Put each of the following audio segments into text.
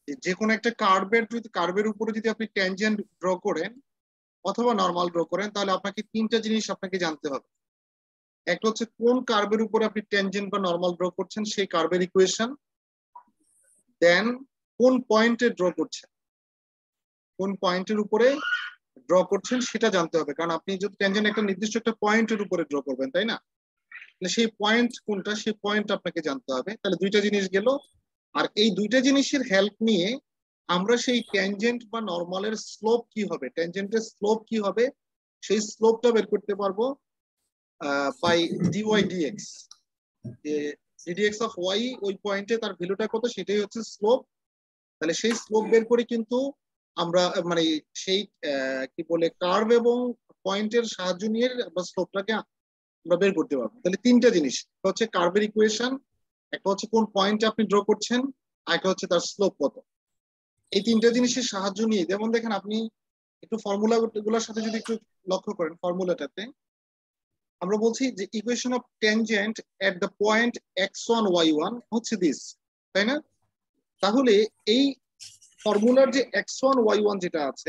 যে কোনো একটা কার্ভের উপরে যদি আপনি ট্যানজেন্ট ড্র করেন অথবা নর্মাল ড্র করেন, তাহলে আপনাকে তিনটা জিনিস আপনাকে জানতে হবে। একটা হচ্ছে কোন কার্ভের উপরে আপনি ট্যানজেন্ট বা নর্মাল ড্র করছেন সেই কার্ভের ইকুয়েশন, দেন কোন পয়েন্টে ড্র করছেন, কোন পয়েন্টের উপরে ড্র করছেন সেটা জানতে হবে। কারণ আপনি যদি ট্যানজেন্ট একটা নির্দিষ্ট একটা পয়েন্টের উপরে ড্র করবেন, তাই না? সেই পয়েন্ট কোনটা, সেই পয়েন্ট আপনাকে জানতে হবে। তাহলে দুইটা জিনিস গেল। আর এই দুইটা জিনিসের হেল্প নিয়ে আমরা সেই ট্যানজেন্ট বা নরমালের স্লোপ কি হবে, ট্যানজেন্টের স্লোপ কি হবে, সেই স্লোপটা বের করতে পারবো বাই ডিওয়াই ডিএক্স। যে ডিডিএক্স অফ ওয়াই ওই পয়েন্টে তার ভ্যালুটা কত সেটাই হচ্ছে স্লোপ। তাহলে সেই স্লোপ বের করে কিন্তু আমরা মানে সেই কি বলে কার্ভ এবং পয়েন্টের সাহায্য নিয়ে আমরা স্লোপটাকে আমরা বের করতে পারবো। তাহলে তিনটা জিনিস হচ্ছে কার্ভের ইকুয়েশন, একটা হচ্ছে কোন পয়েন্টে আপনি ড্র করছেন, আর একটা হচ্ছে তার স্লোপ কত। এই তিনটা জিনিসের সাহায্য নিয়ে, যেমন দেখেন আপনি একটু ফর্মুলা গুলোর সাথে যদি একটু লক্ষ্য করেন, ফর্মুলাটাতে আমরা বলছি যে equation of tangent at the point x1 y1 হচ্ছে দিস, তাই না? তাহলে এই ফর্মুলার যে x1 y1 যেটা আছে,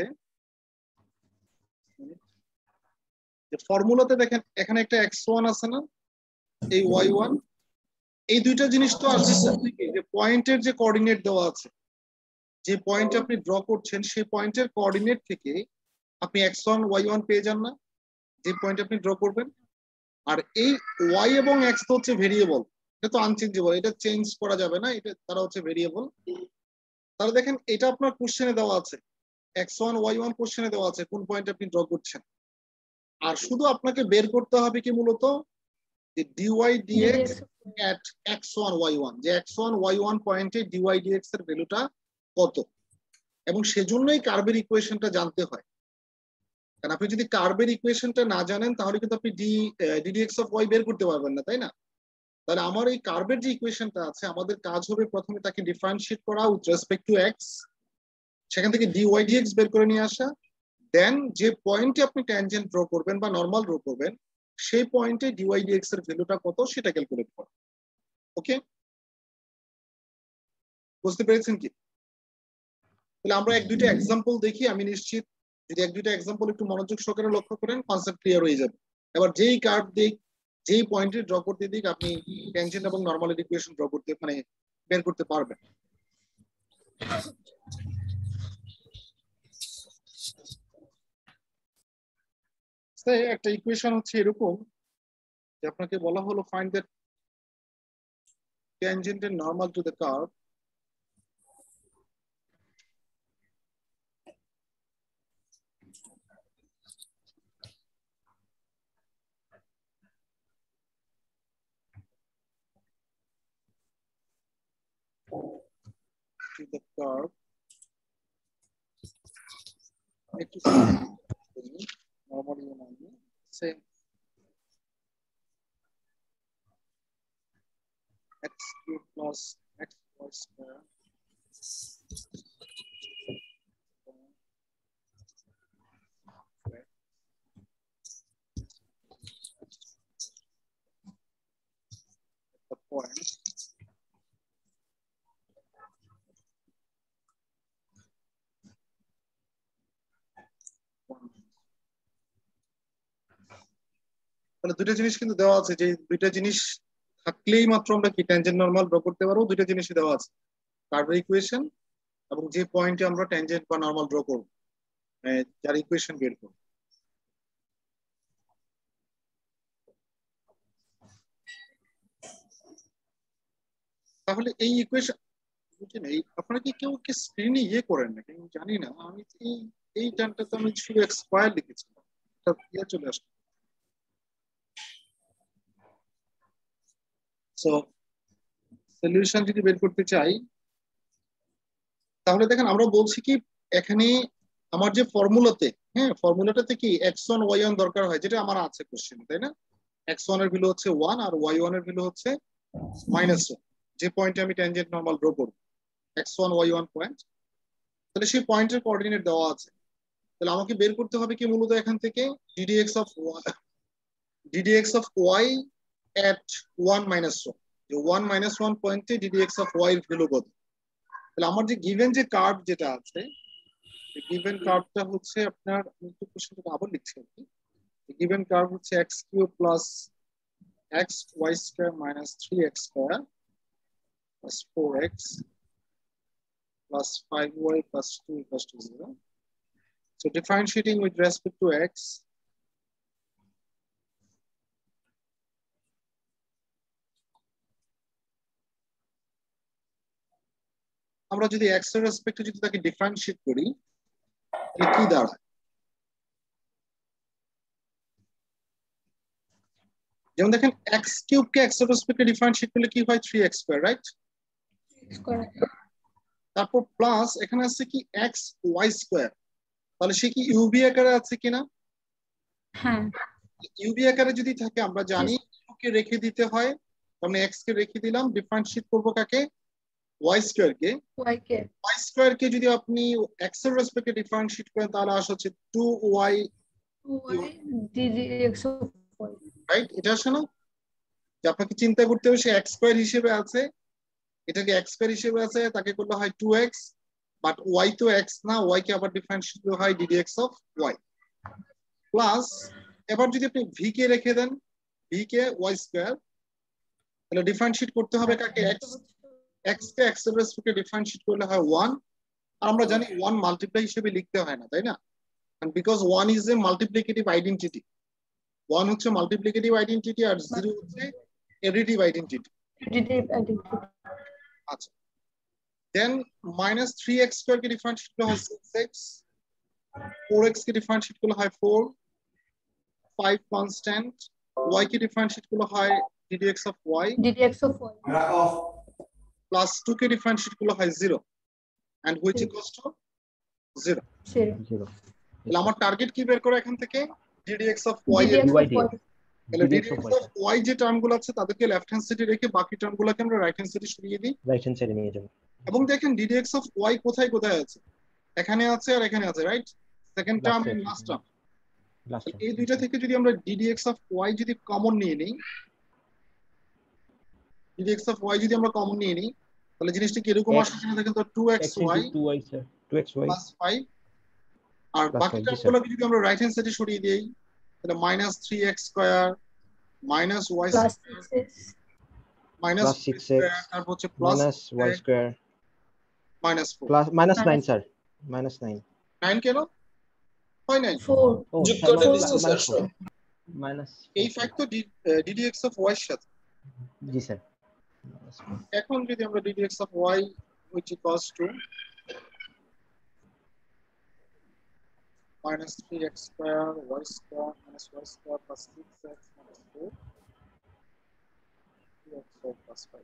ফর্মুলাতে দেখেন এখানে একটা x1 আছে না, এই y1, এই দুইটা জিনিস তো আসবে থেকে যে পয়েন্টের যে কোঅর্ডিনেট দেওয়া আছে, যে পয়েন্ট আপনি ড্র করছেন সেই পয়েন্টের কোঅর্ডিনেট থেকে আপনি x1 y1 পেয়ে যান না, যে পয়েন্ট আপনি ড্র করবেন। আর এই y এবং x তো হচ্ছে ভেরিয়েবল, এটা তো আনচেঞ্জেবল, এটা চেঞ্জ করা যাবে না, এটা তারা হচ্ছে ভেরিয়েবল। তাহলে দেখেন এটা আপনার কোশ্চেনে দেওয়া আছে, x1 y1 কোশ্চেনে দেওয়া আছে কোন পয়েন্ট আপনি ড্র করছেন। আর শুধু আপনাকে বের করতে হবে কি মূলত যে dy dx at x1 y1, যে x1 y1 পয়েন্টে dy dx এর ভ্যালুটা কত। এবং সেজন্যই কার্ভের ইকুয়েশনটা জানতে হয়। কারণ আপনি যদি কার্ভের ইকুয়েশনটা না জানেন তাহলে কিন্তু আপনি ddx অফ y বের করতে পারবেন না, তাই না? তাহলে আমার এই কার্ভের যে ইকুয়েশনটা আছে, আমাদের কাজ হবে প্রথমে তাকে ডিফারেন্সিয়েট করা উইথ রেসপেক্ট টু x, সেখান থেকে dy dx বের করে নিয়ে আসা, দেন যে পয়েন্টে আপনি ট্যানজেন্ট ড্র করবেন বা নরমাল ড্র করবেন সেই পয়েন্টে dy dx এর ভ্যালুটা কত সেটা ক্যালকুলেট করা। ওকে, বুঝতে পেরেছেন কি? তাহলে আমরা এক দুইটা এক্সাম্পল দেখি, আমি নিশ্চিত যদি এক দুইটা এক্সাম্পল একটু মনোযোগ সহকারে লক্ষ্য করেন কনসেপ্ট ক্লিয়ার হয়ে যাবে। এবার যেই কার্ভ দিক, যেই পয়েন্টে ড্র করতে দিক, আপনি ট্যানজেন্ট এবং নরমালের ইকুয়েশন ড্র করতে মানে বের করতে পারবেন। একটা ইকুয়েশন হচ্ছে এরকম যে আপনাকে বলা হলো find the tangent and normal to the curve to the curve normally same x cube plus x square the point তাহলে দুটো জিনিস কিন্তু দেওয়া আছে, যে দুইটা জিনিস থাকলেই মাত্র আমরা কি ট্যানজেন্ট নরমাল ড্র করতে পারবো। দুইটা জিনিসই দেওয়া আছে, কার্ভের ইকুয়েশন এবং যে পয়েন্টে আমরা ট্যানজেন্ট বা নরমাল ড্র করব, যার ইকুয়েশন বের করব। তাহলে এই ইকুয়েশন আপনারা কি কেউ কি স্ক্রিনে ইয়ে করেন নাকি আমি জানি না, আমি এই টার্মটাতে আমি শুধু এক্সপায়ার লিখেছিলাম, এটা ইয়ে চলে আসলো। সো সলিউশন যদি বের করতে চাই তাহলে দেখেন আমরা বলছি কি এখানে আমার যে ফর্মুলাতে, হ্যাঁ ফর্মুলাটাতে কি x1 y1 দরকার হয়, যেটা আমার আছে কোশ্চেন, তাই না? x1 এর ভ্যালু হচ্ছে 1 আর y1 এর ভ্যালু হচ্ছে -1, যে পয়েন্টে আমি ট্যানজেন্ট নরমাল ড্র করব x1 y1 পয়েন্ট। তাহলে সেই পয়েন্টের কোঅর্ডিনেট দেওয়া আছে। তাহলে আমাকে বের করতে হবে কি মূলত এখান থেকে ddx অফ y at 1 - 1, যে 1 - 1 পয়েন্টে ddx অফ y এর ভ্যালু কত। তাহলে আমার যে গিভেন যে কার্ভ যেটা আছে, গিভেন কার্ভটা হচ্ছে আপনার, আমি একটু প্রশ্নটা আবার লিখছি আর কি। গিভেন কার্ভ হচ্ছে x cube plus x y square minus 3x square plus 4x plus 5y plus 2 equals to 0. So differentiating with respect to x, আমরা যদি x এর রেসপেক্টে যদি তাকে ডিফারেন্সিয়েট করি তাহলে কি দাঁড়ায়? যেমন দেখেন x কিউব কে x এর রেসপেক্টে ডিফারেন্সিয়েট করলে কি হয় 3x স্কয়ার, রাইট? তারপর প্লাস এখানে আছে কি x y স্কয়ার, তাহলে সে কি ইউবি আকারে আছে কিনা? হ্যাঁ, ইউবি আকারে যদি থাকে আমরা জানি u কে রেখে দিতে হয়, তাহলে x কে রেখে দিলাম, ডিফারেন্সিয়েট করব কাকে? y স্কয়ার কে। y স্কয়ার কে যদি আপনি x এর রেসপেক্টে ডিফারেন্সিয়েট করেন তাহলে আসে হচ্ছে 2y dx রাইট? এটা আসে না যে আপনাকে চিন্তা করতে হবে সে x স্কয়ার হিসেবে আছে, এটাকে x স্কয়ার হিসেবে আছে, তাকে করলে হয় 2x, বাট y তো x না, y কে আবার ডিফারেন্সিয়েট করা হয় ddx অফ y প্লাস, এবার যদি আপনি v কে রেখে দেন, v কে y স্কয়ার, তাহলে ডিফারেন্সিয়েট করতে হবে কাকে? x কে x এর রেসপেক্টে ডিফারেন্সিয়েট করলে হয় 1, আর আমরা জানি 1 মাল্টিপ্লাই হিসেবে লিখতে হয় না, তাই না? and because 1 is a multiplicative identity, 1 হচ্ছে মাল্টিপ্লিকেটিভ আইডেন্টিটি আর 0 হচ্ছে এডিটিভ আইডেন্টিটি। আচ্ছা, দেন মাইনাস 3x স্কয়ার কে ডিফারেন্সিয়েট করলে হয় 6x, 4x কে ডিফারেন্সিয়েট করলে হয় 4, 5 কনস্ট্যান্ট, y কে ডিফারেন্সিয়েট করলে হয় ddx of y প্লাস 2 কে ডিফারেন্সিয়েট করলে হয় 0 and which equals to 0. তাহলে আমার টার্গেট কি বের করা এখান থেকে? ddx of y এর তাহলে ddx of y যে টার্মগুলো আছে তাদেরকে লেফট হ্যান্ড সাইডে রেখে বাকি টার্মগুলোকে আমরা রাইট হ্যান্ড সাইডে সরিয়ে দিই, রাইট হ্যান্ড সাইডে নিয়ে যাব। এবং দেখেন ddx of y কোথায় কোথায় আছে? এখানে আছে আর এখানে আছে, right? Second term and last term. এই দুইটা থেকে যদি আমরা ddx of y যদি কমন নিয়ে নিই, ddx of y যদি আমরা কমন নিয়ে নিই তাহলে জিনিসটা কি এরকম আসে? এখানে দেখেন তো 2xy 2xy প্লাস 5, আর বাকি টার্মগুলোকে যদি আমরা রাইট হ্যান্ড সাইডে সরিয়ে দিই তাহলে minus 3x square minus y minus 6x তারপর হচ্ছে plus y square minus 4 plus minus 9 sir, minus 9 9 কেন হয়? 9 যোগ করে দিচ্ছি স্যার সব মাইনাস এই ফ্যাক্ট তো ddx of y এর সাথে। জি স্যার। এখন যদি আমরা ddx of y which equals to minus 3x square y square minus y square plus 6x minus 4 2x plus 5,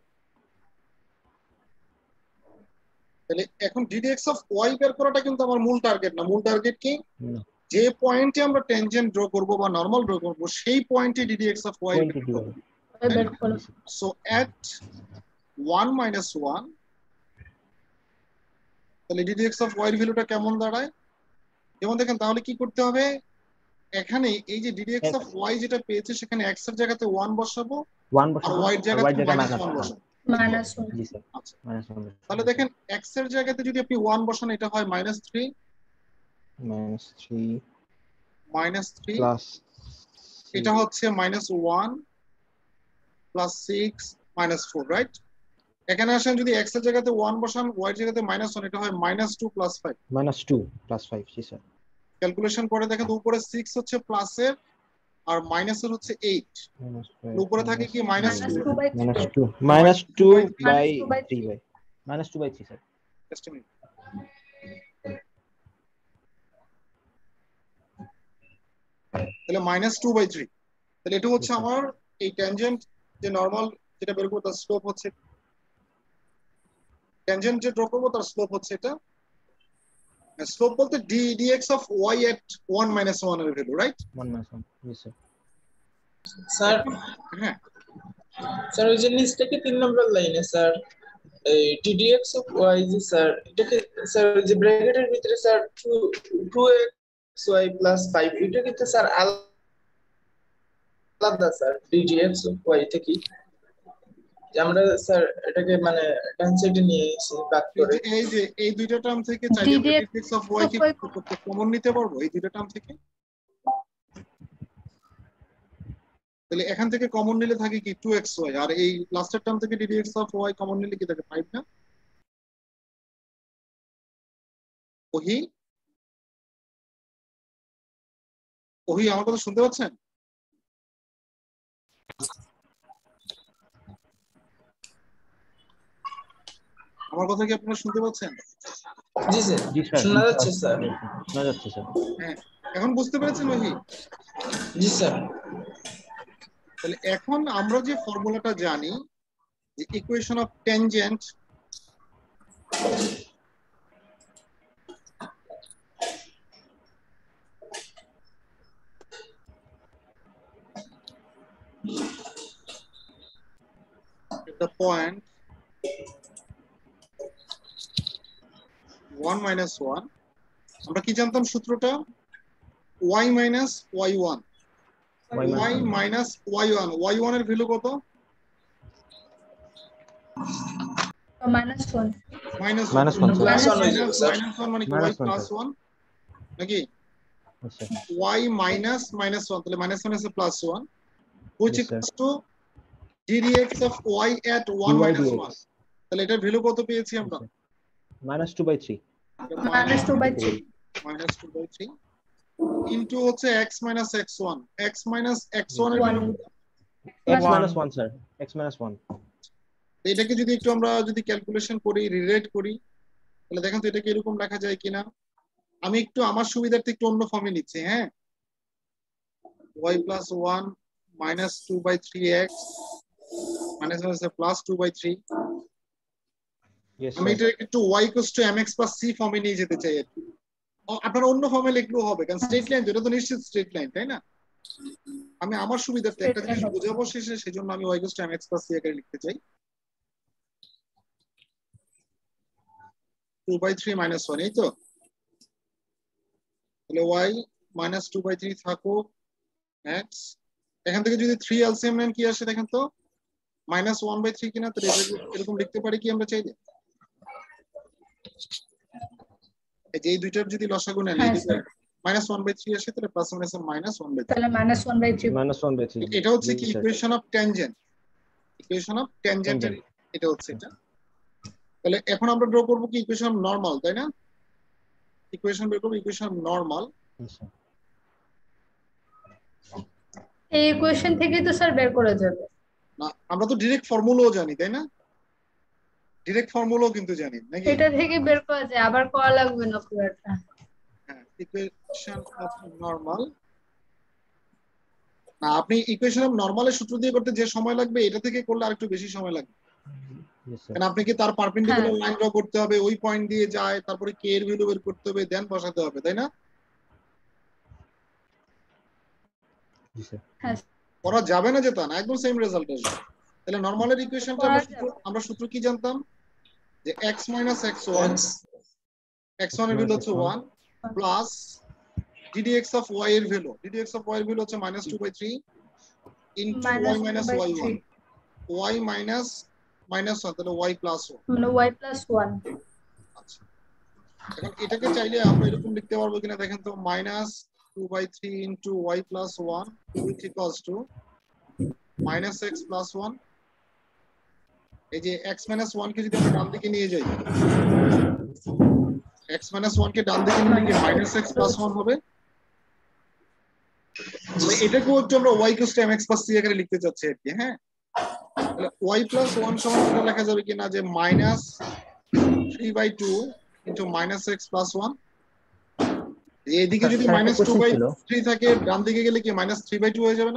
তাহলে এখন ddx of y বের করাটা কিন্তু আমার মূল টার্গেট না। মূল টার্গেট কি? যে পয়েন্টে আমরা ট্যানজেন্ট ড্র করব বা নরমাল ড্র করব সেই পয়েন্টে ddx of y বের করব। সো at 1 minus 1, তাহলে ddx of y এর ভ্যালুটা কেমন দাঁড়ায়? যেমন দেখেন তাহলে কি করতে হবে, এখানে এই যে ddx of y যেটা পেয়েছে সেখানে x এর জায়গাতে 1 বসাবো, 1 বসাবো, আর y এর জায়গাতে -1 বসাবো। জি স্যার। আচ্ছা, তাহলে দেখেন x এর জায়গাতে যদি আপনি 1 বসান এটা হয় -3 প্লাস এটা হচ্ছে -1 প্লাস 6 -4, রাইট? এখানে আসেন যদি x এর জায়গাতে 1 বসান y এর জায়গাতে -1 এটা হয় -2 প্লাস 5 জি স্যার। ক্যালকুলেশন করে দেখেন উপরে 6 হচ্ছে প্লাসের আর মাইনাসের হচ্ছে 8, উপরে থাকে কি -2 -2 বাই 3 স্যার। জাস্ট মিনিট, তাহলে -2/3, তাহলে এটা হচ্ছে আমার এই ট্যানজেন্ট যে নরমাল যেটা বের করব তার স্লোপ হচ্ছে, ট্যানজেন্ট যে ড্র করব তার স্লোপ হচ্ছে এটা। স্লোপ বলতে ddx of y at 1 minus 1 এর ভ্যালু, রাইট? 1 - 1 জি স্যার। স্যার হ্যাঁ স্যার ওই যে নিচ থেকে 3 নম্বর লাইনে স্যার এই ddx of y যে স্যার এটাকে স্যার যে ব্র্যাকেটের ভিতরে স্যার 2xy plus 5 এটা কিন্তু স্যার আলাদা স্যার ddx of y থেকে যে আমরা স্যার এটাকে মানে ডান সাইডে নিয়ে এসে বাদ করে এই দুইটা টার্ম থেকে চাইলে আমরা DDX ডিফেক্টস অফ ওয়াই কি কমন নিতে পারবো এই দুইটা টার্ম থেকে? তাহলে এখান থেকে কমন নিলে থাকে কি 2xy, আর এই লাস্টের টার্ম থেকে ddx অফ y কমন নিলে কি থাকে 5 না? ওহি ওহি আমার কথা শুনতে পাচ্ছেন? আমার কথা কি আপনারা শুনতে পাচ্ছেন? জি স্যার জি স্যার শোনা যাচ্ছে স্যার। শোনা যাচ্ছে স্যার। হ্যাঁ, এখন বুঝতে পেরেছেন ওহি? জি স্যার। তাহলে এখন আমরা যে ফর্মুলাটা জানি যে equation of tangent at the point 1 minus 1, আমরা কি জানতাম সূত্রটা? y minus y1, y minus y1, y1 এর ভ্যালু কত? -1 minus -1 1 হয়ে যাবে স্যার। মানে কি y plus 1 নাকি আচ্ছা y minus -1, তাহলে -1 is plus 1, which Yes, sir. equals to ddx of y at 1 minus dydx 1, তাহলে এটার ভ্যালু কত পেয়েছি আমরা? -2/3 -2/3 -2/3 into হচ্ছে x minus x1, x minus x1 এর ভ্যালু কত? x-1 স্যার x-1 এটাকে যদি একটু আমরা যদি ক্যালকুলেশন করি, রিলেট করি, তাহলে দেখেন তো এটাকে এরকম লেখা যায় কিনা। আমি একটু আমার সুবিধার্থে একটু অন্য ফর্মে নিচ্ছি। হ্যাঁ, y plus 1 minus 2/3x minus plus 2/3, yes আমি sir এটা একটু y equals to mx plus c ফর্মে নিয়ে যেতে চাই আর কি। আপনারা অন্য ফর্মে লিখলেও হবে, কারণ স্ট্রেট লাইন যেটা তো নিশ্চিত স্ট্রেট লাইন, তাই না? আমি আমার সুবিধার্থে একটা জিনিস বুঝাবো শেষে, সেজন্য আমি y equals to mx plus c আকারে লিখতে চাই। 2/3 minus 1, এই তো। তাহলে y minus 2/3 থাকুক x, এখান থেকে যদি 3 এলসিএম নেন কি আসে দেখেন তো, -1/3 কিনা? তাহলে এরকম লিখতে পারি কি আমরা চাইলে? এই যে এই দুইটার যদি লসাগু নেন, এই দুটো -1/3 আসে, তাহলে প্লাস মাইনাস -1/3, তাহলে -1/3 -1/3 এটা হচ্ছে কি equation of tangent, equation of ট্যানজেন্টের এটা হচ্ছে এটা। তাহলে এখন আমরা ড্র করব কি ইকুয়েশন অফ নরমাল, তাই না? ইকুয়েশন বের করব ইকুয়েশন অফ নরমাল। এই ইকুয়েশন থেকে তো স্যার বের করা যাবে না, আমরা তো ডাইরেক্ট ফর্মুলাও জানি, তাই না? ডাইরেক্ট ফর্মুলাও কিন্তু জানি নাকি? এটা থেকে বের করা যায়, আবার করা লাগবে না পুরোটা। হ্যাঁ, ইকুয়েশন অফ নরমাল। না, আপনি ইকুয়েশন অফ নরমালের সূত্র দিয়ে করতে যে সময় লাগবে, এটা থেকে করলে আরেকটু বেশি সময় লাগবে। কারণ আপনাকে তার পারপেন্ডিকুলার লাইন ড্র করতে হবে, ওই পয়েন্ট দিয়ে যায়, তারপরে কে এর ভ্যালু বের করতে হবে, দেন বসাতে হবে, তাই না? হ্যাঁ করা যাবে না, যেটা না একদম সেম রেজাল্ট আসবে। তাহলে নরমালের ইকুয়েশনটা আমরা সূত্র কি জানতাম? যে x minus x1, x1 এর ভ্যালু হচ্ছে 1 প্লাস ddx of y এর ভ্যালু, ddx of y এর ভ্যালু হচ্ছে -2/3 into y minus y1, y minus -1, তাহলে y plus 1, মানে y plus 1। আচ্ছা, এখন এটাকে চাইলে আমরা এরকম লিখতে পারবো কিনা দেখেন তো, -2/3 into y plus 1 which equals to -x plus 1। এই যে x minus 1 কে যদি আমরা ডান দিকে নিয়ে যাই, x minus 1 কে ডান দিকে নিয়ে গিয়ে -x plus 1 হবে। মানে এটাকেও একটু আমরা y equals to mx plus c আকারে লিখতে চাচ্ছি আর কি। হ্যাঁ, তাহলে y plus 1 সমান এটা লেখা যাবে কিনা যে -3/2 into -x plus 1। এইদিকে যদি -2/3 থাকে, ডান দিকে গেলে কি -3/2 হয়ে যাবে না?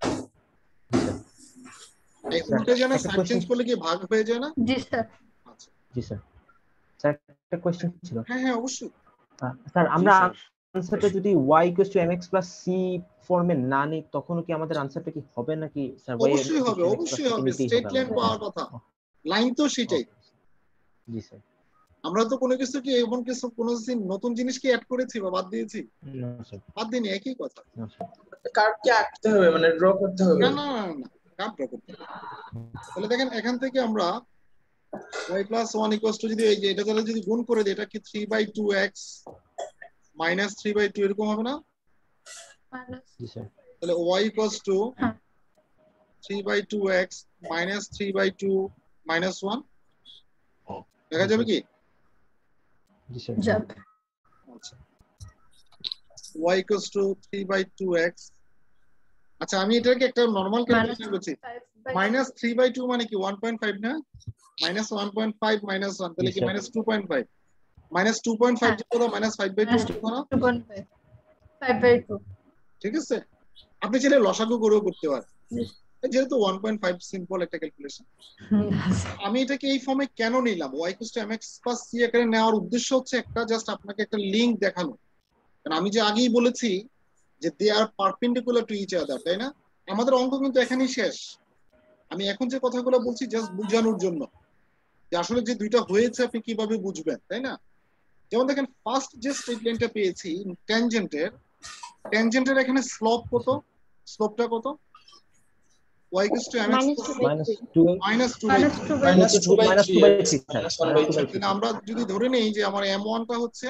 এই উল্টে যায় না, সাইন চেঞ্জ করলে কি ভাগ হয়ে যায় না? জি স্যার। আচ্ছা, জি স্যার। স্যার একটা কোশ্চেন ছিল। হ্যাঁ হ্যাঁ অবশ্যই স্যার, আমরা আনসারটা যদি y mx c ফর্মে না নিই, তখন কি আমাদের আনসারটা কি হবে নাকি স্যার? অবশ্যই হবে, অবশ্যই হবে, স্ট্রেট লাইন পাওয়ার কথা, লাইন তো সেটাই। জি স্যার। আমরা তো কোনো কিছু কি এমন কিছু কোনো নতুন জিনিস কি অ্যাড করেছি বা বাদ দিয়েছি? না স্যার, বাদ দিইনি, একই কথা। না স্যার। কার্ভকে আঁকতে হবে মানে ড্র করতে হবে। না না না, কার্ভ ড্র করতে হবে। তাহলে দেখেন এখান থেকে আমরা y প্লাস 1 ইকুয়ালস টু যদি এই যে এটা তাহলে যদি গুণ করে দিই এটা কি 3/2x মাইনাস 3/2 এরকম হবে না? মাইনাস জি স্যার। তাহলে y ইকুয়ালস টু হ্যাঁ 3/2x মাইনাস 3/2 মাইনাস 1 দেখা যাবে কি? জি স্যার। যাবে। আচ্ছা y ইকুয়ালস টু 3/2x। আচ্ছা আমি এটাকে একটা নরমাল ক্যালকুলেশন করছি। মাইনাস 3/2 মানে কি 1.5 না? মাইনাস 1.5 মাইনাস 1 তাহলে কি মাইনাস 2.5 মাইনাস 2.5 হ্যাঁ। যে কত মাইনাস 5/2 হচ্ছে না? 2.5 5/2 ঠিক আছে, আপনি চাইলে লসাগু করেও করতে পারেন যেহেতু 1.5 সিম্পল একটা ক্যালকুলেশন। আমি এটাকে এই ফর্মে কেন নিলাম y mx plus c আকারে নেওয়ার উদ্দেশ্য হচ্ছে একটা জাস্ট আপনাকে একটা লিংক দেখানো। কারণ আমি যে আগেই বলেছি যে they are perpendicular to each other, তাই না? আমাদের অঙ্ক কিন্তু এখানেই শেষ। আমি এখন যে কথাগুলো বলছি জাস্ট বোঝানোর জন্য যে আসলে যে দুইটা হয়েছে আপনি কিভাবে বুঝবেন, তাই না? যেমন দেখেন ফার্স্ট যে স্টেটমেন্টটা পেয়েছি ট্যানজেন্টের এখানে স্লোপ কত? স্লোপটা কত? y mx minus 2 minus 2/3 minus 2/3 minus 2/3 minus 1/3 তাহলে আমরা যদি ধরে নেই যে আমার m1 টা হচ্ছে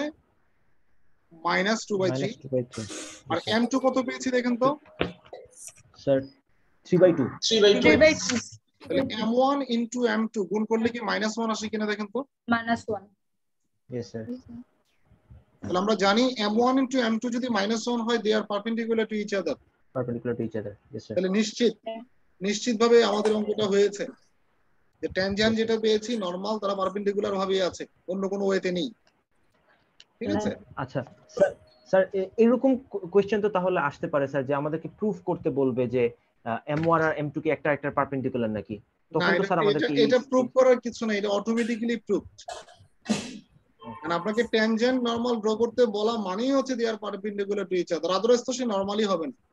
মাইনাস 2/3 আর m2 কত পেয়েছি দেখেন তো? স্যার 3/2 3/2 3/2 তাহলে m1 ইনটু m2 গুণ করলে কি -1 আসে কিনা দেখেন তো? -1 ইয়েস স্যার। তাহলে আমরা জানি m1 ইনটু m2 যদি -1 হয় they are perpendicular to each other. Perpendicular to each other. Yes sir. তাহলে নিশ্চিতভাবে আমাদের অঙ্কটা হয়েছে যে ট্যানজেন্ট যেটা পেয়েছি নরমাল তারা পারপেন্ডিকুলার ভাবেই আছে, অন্য কোনো ওয়েতে নেই। ঠিক আছে? আচ্ছা স্যার, স্যার এরকম কোশ্চেন তো তাহলে আসতে পারে স্যার যে আমাদেরকে প্রুফ করতে বলবে যে m1 আর m2 কি একটা একটা পারপেন্ডিকুলার নাকি, না তখন তো স্যার আমাদের কি এটা প্রুফ করার কিছু না, এটা অটোমেটিক্যালি প্রুফড। কারণ আপনাকে ট্যানজেন্ট নরমাল ড্র করতে বলা মানেই হচ্ছে they are perpendicular to each other, otherwise তো সে নরমালি হবে না।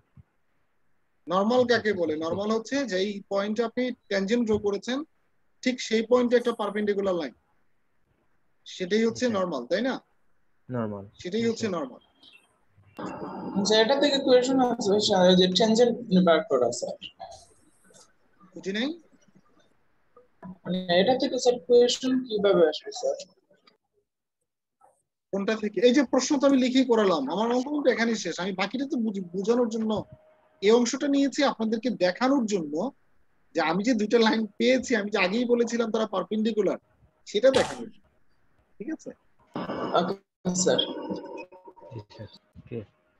নরমাল কাকে বলে? নরমাল হচ্ছে যেই পয়েন্টে আপনি ট্যানজেন্ট ড্র করেছেন ঠিক সেই পয়েন্টে একটা পারপেন্ডিকুলার লাইন, সেটাই হচ্ছে নরমাল, তাই না? নরমাল। সেটাই হচ্ছে নরমাল। আচ্ছা এটা থেকে কোয়েশ্চন আছে স্যার যে ট্যানজেন্ট বার করা স্যার, বুঝি নাই মানে এটা থেকে স্যার কোয়েশ্চন কিভাবে আসবে স্যার? কোনটা থেকে? এই যে প্রশ্ন তো আমি লিখেই করালাম, আমার অঙ্ক কিন্তু এখানেই শেষ। আমি বাকিটা তো বোঝানোর জন্য এই অংশটা নিয়েছি আপনাদেরকে দেখানোর জন্য যে আমি যে দুইটা লাইন পেয়েছি, আমি যে আগেই বলেছিলাম তারা পারপেন্ডিকুলার, সেটা দেখানোর জন্য। ঠিক আছে? Okay sir. ওকে।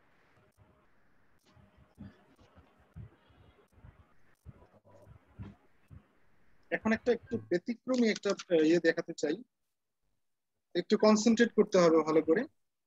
এখন একটু ব্যতিক্রমী একটা ইয়ে দেখাতে চাই, একটু কনসেন্ট্রেট করতে হবে ভালো করে।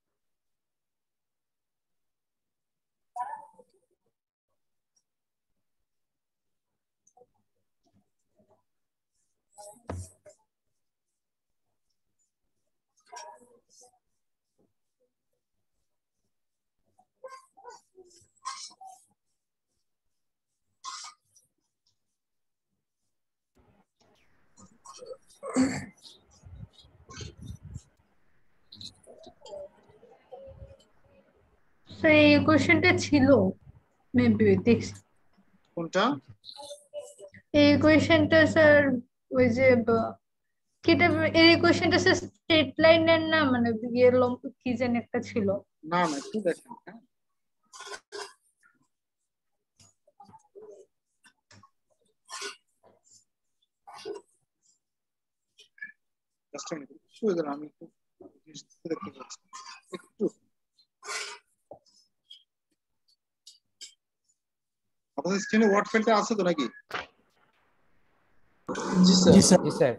স্যার এই কোশ্চেনটা ছিল মেবি দেখছি। কোনটা? এই কোশ্চেনটা স্যার ওই যে কিটা এই কোশ্চেনটা স্যার স্ট্রেট লাইনের না মানে ইয়ে লম্ব কি যেন একটা ছিল। না না একটু দেখেন, হ্যাঁ জাস্ট একটু আমি একটু দেখতে পাচ্ছি একটু। আপনাদের স্ক্রিনে ওয়ার্ড ফাইলটা আছে তো নাকি? জি স্যার। জি স্যার।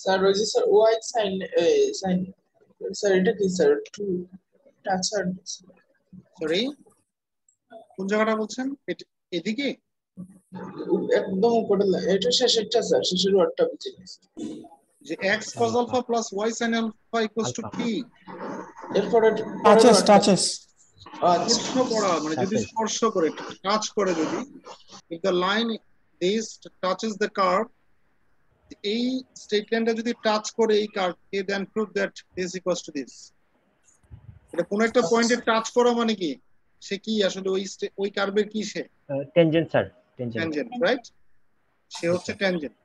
স্যার ওই যে sir y sine sine sir এটা কি স্যার টু টাচ আর সরি, কোন জায়গাটা বলছেন? এদিকে একদম উপরে এটা শেষেরটা স্যার, শেষের ওয়ার্ডটা বুঝে গেছি। যে x cos alpha plus y sin alpha equals to Alpha. কি? এরপরে টাচেস টাচেস আচ্ছা স্পর্শ করা, মানে যদি Touches. স্পর্শ করে, টাচ করে, যদি if the line this touches the curve, এই স্ট্রেট লাইনটা যদি টাচ করে এই কার্ভকে, then prove that this equals to this. এটা কোন একটা পয়েন্টে টাচ করা মানে কি, সে কি আসলে ওই কার্ভের কি, সে Tangent স্যার, tangent. Tangent, right? সে হচ্ছে ট্যানজেন্ট।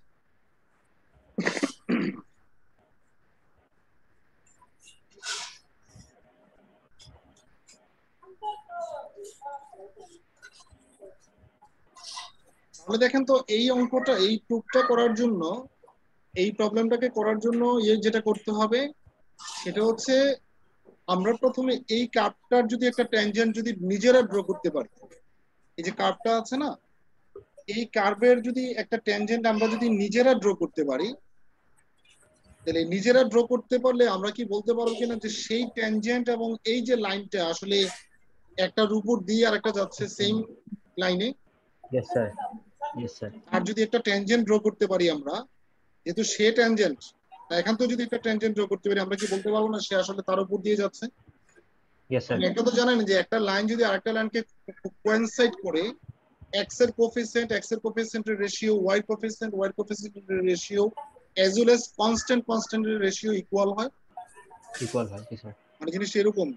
তাহলে দেখেন তো, এই অঙ্কটা, এই প্রুফটা করার জন্য, এই প্রবলেমটাকে করার জন্য যেটা করতে হবে সেটা হচ্ছে, আমরা প্রথমে এই কার্ভটার যদি একটা ট্যানজেন্ট যদি নিজেরা ড্র করতে পারি, এই যে কার্ভটা আছে না, এই কার্ভের যদি একটা ট্যানজেন্ট আমরা যদি নিজেরা ড্র করতে পারি, তাহলে নিজেরা ড্র করতে পারলে আমরা কি বলতে পারবো কিনা যে সেই ট্যানজেন্ট এবং এই যে লাইনটা আসলে একটার উপর দিয়ে আর একটা যাচ্ছে সেম লাইনে। Yes sir. Yes sir. আর যদি একটা ট্যানজেন্ট ড্র করতে পারি আমরা, যেহেতু সে ট্যানজেন্ট, এখান থেকে যদি একটা ট্যানজেন্ট ড্র করতে পারি, আমরা কি বলতে পারবো না সে আসলে তার উপর দিয়ে যাচ্ছে? Yes sir. একটা তো জানেন যে একটা লাইন যদি আরেকটা লাইনকে কোয়েনসাইড করে, x এর কোফিসিয়েন্টের রেশিও, y কোফিসিয়েন্টের রেশিও, as well as কনস্ট্যান্টের রেশিও ইকুয়াল হয়। Equal হয়, yes sir. মানে জিনিসটা এরকম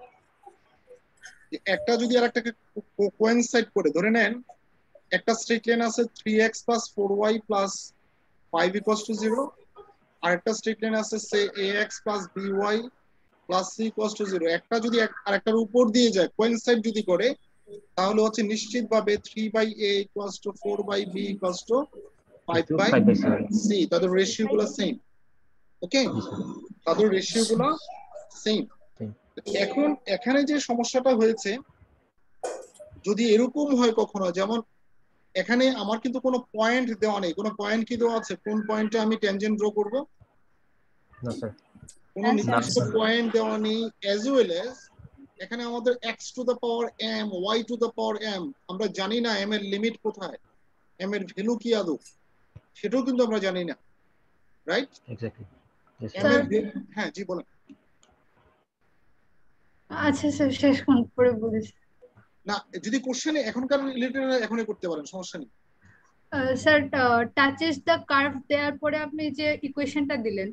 যে একটা যদি আরেকটাকে কোয়েনসাইড করে, ধরে নেন একটা স্ট্রেট লাইন আছে 3x plus 4y plus 5 equals to 0, আর একটা স্ট্রেট লাইন আছে সে ax plus by plus c equals to 0। একটা যদি আরেকটার উপর দিয়ে যায়, কোয়েনসাইড যদি করে, তাহলে হচ্ছে নিশ্চিতভাবে 3/a equals to 4/b equals to 5/c। তাদের রেশিও গুলো সেম। ওকে, তাদের রেশিও গুলো সেম। এখন এখানে যে সমস্যাটা হয়েছে, যদি এরকম হয় কখনো, যেমন এখানে আমার কিন্তু কোনো পয়েন্ট দেওয়া নেই, কোনো পয়েন্ট কি দেওয়া আছে কোন পয়েন্টে আমি ট্যানজেন্ট ড্র করব? No sir. কোনো নির্দিষ্ট পয়েন্ট দেওয়া নেই। as well as এখানে আমাদের x to the power m, y to the power m, আমরা জানি না m এর লিমিট কোথায়, m এর ভ্যালু কি আদৌ, সেটাও কিন্তু আমরা জানি না, right? Exactly. Yes m sir. এর হ্যাঁ জি বলেন। আচ্ছা স্যার, শেষ কোন করে বলিস। না, যদি কোশ্চেনে এখনকার রিলেটেড এখনই করতে পারেন, সমস্যা নেই। স্যার, টাচেস দ্য কার্ভ দেওয়ার পরে আপনি যে ইকুয়েশনটা দিলেন,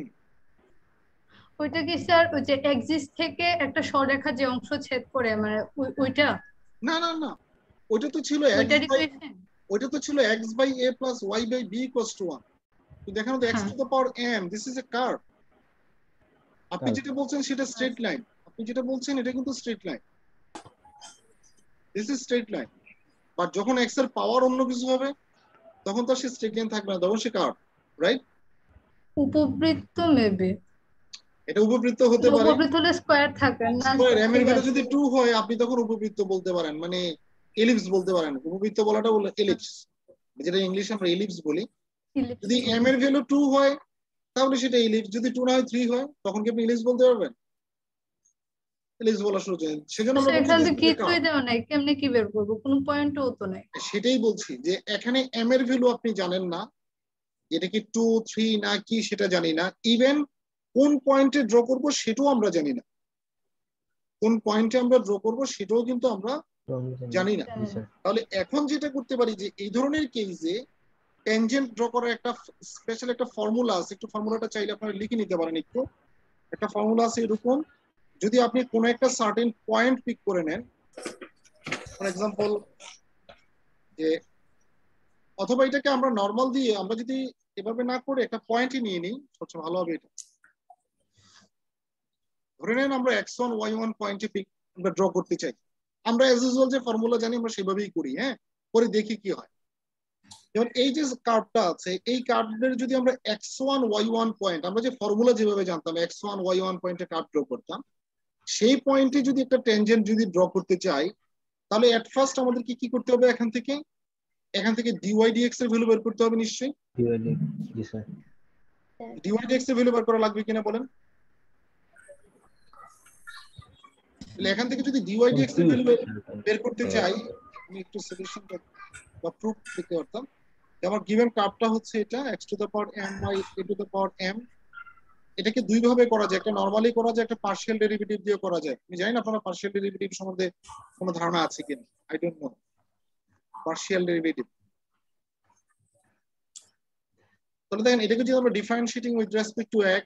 ওইটা কি স্যার ওই যে এক্সিস থেকে একটা সরলরেখা যে অংশ ছেদ করে, মানে ওইটা? না না না, ওইটা তো ছিল ওইটার ইকুয়েশন। ওইটা তো ছিল x/a plus y/b equals to 1। তো দেখেন তো x to the power m, this is a curve। আপনি যেটা বলছেন সেটা স্ট্রেট লাইন, আপনি যেটা বলছেন এটা কিন্তু straight line, this is straight line. But যখন x এর পাওয়ার অন্য কিছু হবে, তখন তো সে স্ট্রেট লাইন থাকবে না, তখন সে কার্ভ, রাইট? উপবৃত্ত মেবি। এটা উপবৃত্ত হতে পারে। উপবৃত্ত হলে স্কয়ার থাকে না? স্কয়ার m এর ভ্যালু যদি 2 হয়, আপনি তখন উপবৃত্ত বলতে পারেন, মানে এলিপস বলতে পারেন। উপবৃত্ত বলাটা বলে এলিপস, যেটা ইংলিশে আমরা এলিপস বলি। যদি m এর ভ্যালু 2 হয় তাহলে সেটা এলিপস, যদি 2 না হয় 3 হয়, তখন কি আপনি এলিপস বলতে পারবেন? এলিপস বলা শুরু করেন। সেজন্য আমরা বলছি এখানে কিছুই দেওয়া নাই, কেমনে কি বের করব, কোনো পয়েন্টও তো নাই। সেটাই বলছি যে এখানে m এর ভ্যালু আপনি জানেন না, এটা কি 2 3 না কি সেটা জানি না। ইভেন কোন পয়েন্টে ড্র করব সেটাও আমরা জানি না, কোন পয়েন্টে আমরা ড্র করব সেটাও কিন্তু আমরা জানি না। তাহলে এখন যেটা করতে পারি যে এই ধরনের কেসে ট্যানজেন্ট ড্র করার একটা স্পেশাল একটা ফর্মুলা আছে, একটু ফর্মুলাটা চাইলে আপনারা লিখে নিতে পারেন। একটু একটা ফর্মুলা আছে এরকম, যদি আপনি কোনো একটা সার্টেন পয়েন্ট পিক করে নেন, ফর এক্সাম্পল যে, অথবা এটাকে আমরা নরমাল দিয়ে, আমরা যদি এভাবে না করে একটা পয়েন্টই নিয়ে নিই, সবচেয়ে ভালো হবে। এটা ধরে নেন আমরা x1 y1 পয়েন্টে পিক আমরা ড্র করতে চাই, আমরা অ্যাজ ইউজুয়াল যে ফর্মুলা জানি আমরা সেভাবেই করি, হ্যাঁ, করে দেখি কি হয়। যেমন এই যে কার্ভটা আছে, এই কার্ভের যদি আমরা x1 y1 পয়েন্ট, আমরা যে ফর্মুলা যেভাবে জানতাম x1 y1 পয়েন্টে কার্ভ ড্র করতাম, সেই পয়েন্টে যদি একটা ট্যানজেন্ট যদি ড্র করতে চাই, তাহলে এট ফার্স্ট আমাদের কি করতে হবে? এখান থেকে dy dx এর ভ্যালু বের করতে হবে নিশ্চয়ই। ডিওয়াই ডিএক্স এর ভ্যালু বের করা লাগবে কিনা বলেন? তাহলে এখান থেকে যদি ডিওয়াই ডিএক্স এর ভ্যালু বের করতে চাই, আমি একটু সলিউশন বা প্রুফ দিতে পারতাম। আমার গিভেন কার্ভটা হচ্ছে এটা x to the power m by a to the power m। এটাকে দুই ভাবে করা যায়, একটা নরমালি করা যায়, একটা পার্শিয়াল ডেরিভেটিভ দিয়ে করা যায়। আমি জানি না আপনারা পার্শিয়াল ডেরিভেটিভ সম্বন্ধে কোনো ধারণা আছে কিনা, I don't know. Partial derivative, তাহলে দেখেন এটাকে যদি আমরা differentiating with respect to x,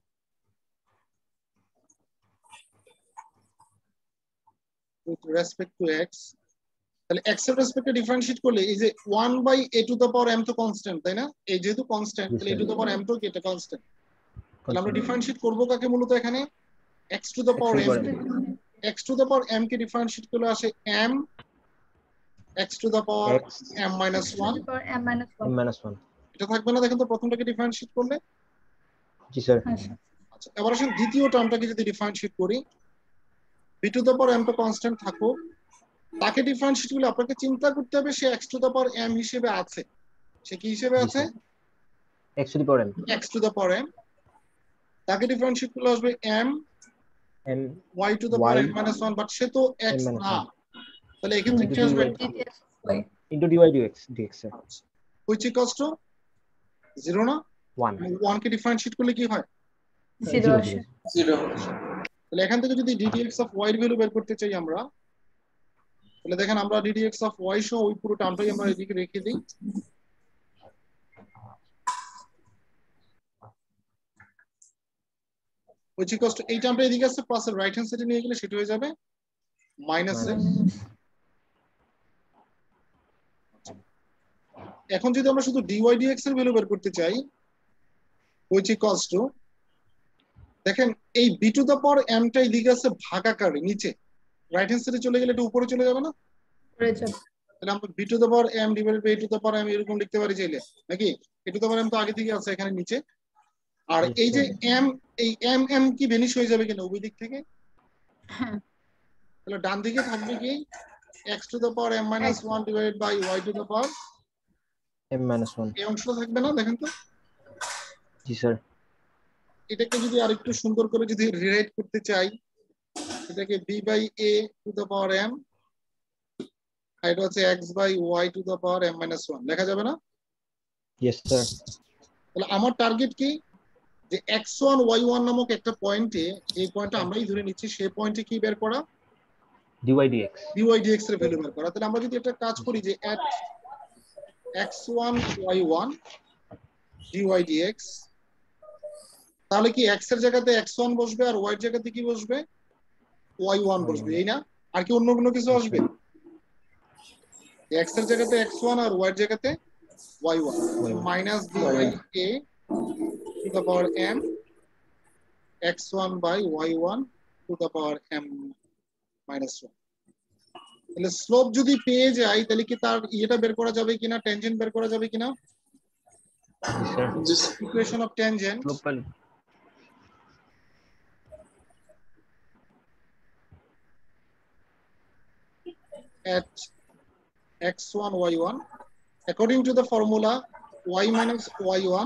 with respect to x, তাহলে x এর রেসপেক্টে ডিফারেন্সিয়েট করলে এই যে 1 by a to the power m তো কনস্ট্যান্ট, তাই না? এই যেহেতু কনস্ট্যান্ট, তাহলে a to the power m তো কি এটা কনস্ট্যান্ট। তাহলে আমরা ডিফারেন্সিয়েট করব কাকে মূলত এখানে x to the power m। x to the power m কে ডিফারেন্সিয়েট করলে আসে m x to the power m minus 1। এটা থাকবে না, দেখেন তো প্রথমটাকে ডিফারেন্সিয়েট করলে। জি স্যার। আচ্ছা, এবার আসেন দ্বিতীয় টার্মটাকে যদি ডিফারেন্সিয়েট করি, b to the power m তো কনস্ট্যান্ট থাকুক, তাকে ডিফারেন্সিয়েট করলে আপনাকে চিন্তা করতে হবে সে x to the power m হিসেবে আছে। সে কি হিসেবে আছে? x to the power m। x to the power m, তাকে ডিফারেন্সিয়েট করলে আসবে m y to the power m minus 1, but সে তো x না, তাহলে এক্ষেত্রে কি আসবে? into dy dx sir. which equals to 0 না 1। 1 কে ডিফারেন্সিয়েট করলে কি হয়? 0 আসে। 0। তাহলে এখান থেকে যদি ddx অফ y এর ভ্যালু বের করতে চাই আমরা, তাহলে দেখেন আমরা ddx অফ y সহ ওই পুরো টার্মটাই আমরা এদিকে রেখে দিই। which equals to এই টার্মটা এদিকে আছে, প্লাস এর রাইট হ্যান্ড সাইডে নিয়ে গেলে সেটা হয়ে যাবে মাইনাস এ। এখন যদি আমরা শুধু dy dx এর ভ্যালু বের করতে চাই, which equals to, দেখেন এই b to the power m টা এদিকে আছে ভাগ আকারে নিচে, রাইট হ্যান্ড সাইডে চলে গেলে এটা উপরে চলে যাবে না? তাহলে আমরা b to the power m divided by a to the power m এরকম লিখতে পারি চাইলে, নাকি? a to the power m তো আগে থেকে আছে এখানে নিচে, আর এই যে m, এই m কি ভ্যানিশ হয়ে যাবে কিনা উভয় দিক থেকে? হ্যাঁ। তাহলে ডান দিকে থাকবে কি x to the power m minus 1 divided by y to the power m minus 1। এই অংশটা থাকবে না? দেখেন তো। জি স্যার। এটাকে যদি আরেকটু সুন্দর করে যদি রিরাইট করতে চাই, এটাকে b by a to the power m, আর এটা হচ্ছে x by y to the power m minus 1 লেখা যাবে না? Yes sir. তাহলে আমার টার্গেট কি যে x1 y1 নামক একটা পয়েন্টে, এই পয়েন্টটা আমরাই ধরে নিচ্ছি, সেই পয়েন্টে কি বের করা? dy dx। dy dx এর ভ্যালু বের করা। তাহলে আমরা যদি একটা কাজ করি যে at x1 y1 dy dx, তাহলে কি x এর জায়গাতে x1 বসবে আর y এর জায়গাতে কি বসবে? y1 বসবে, এই না? আর কি অন্য কোনো কিছু আসবে? x এর জায়গাতে x1 আর y এর জায়গাতে y1, minus b by a to the power m x1 by y1 to the power m minus 1। তাহলে স্লোপ যদি পেয়ে যাই, তাহলে কি তার ইয়েটা বের করা যাবে কিনা, ট্যানজেন্ট বের করা যাবে কিনা? জি sir. Equation of tangent, at x1 y1 according to the formula y minus y1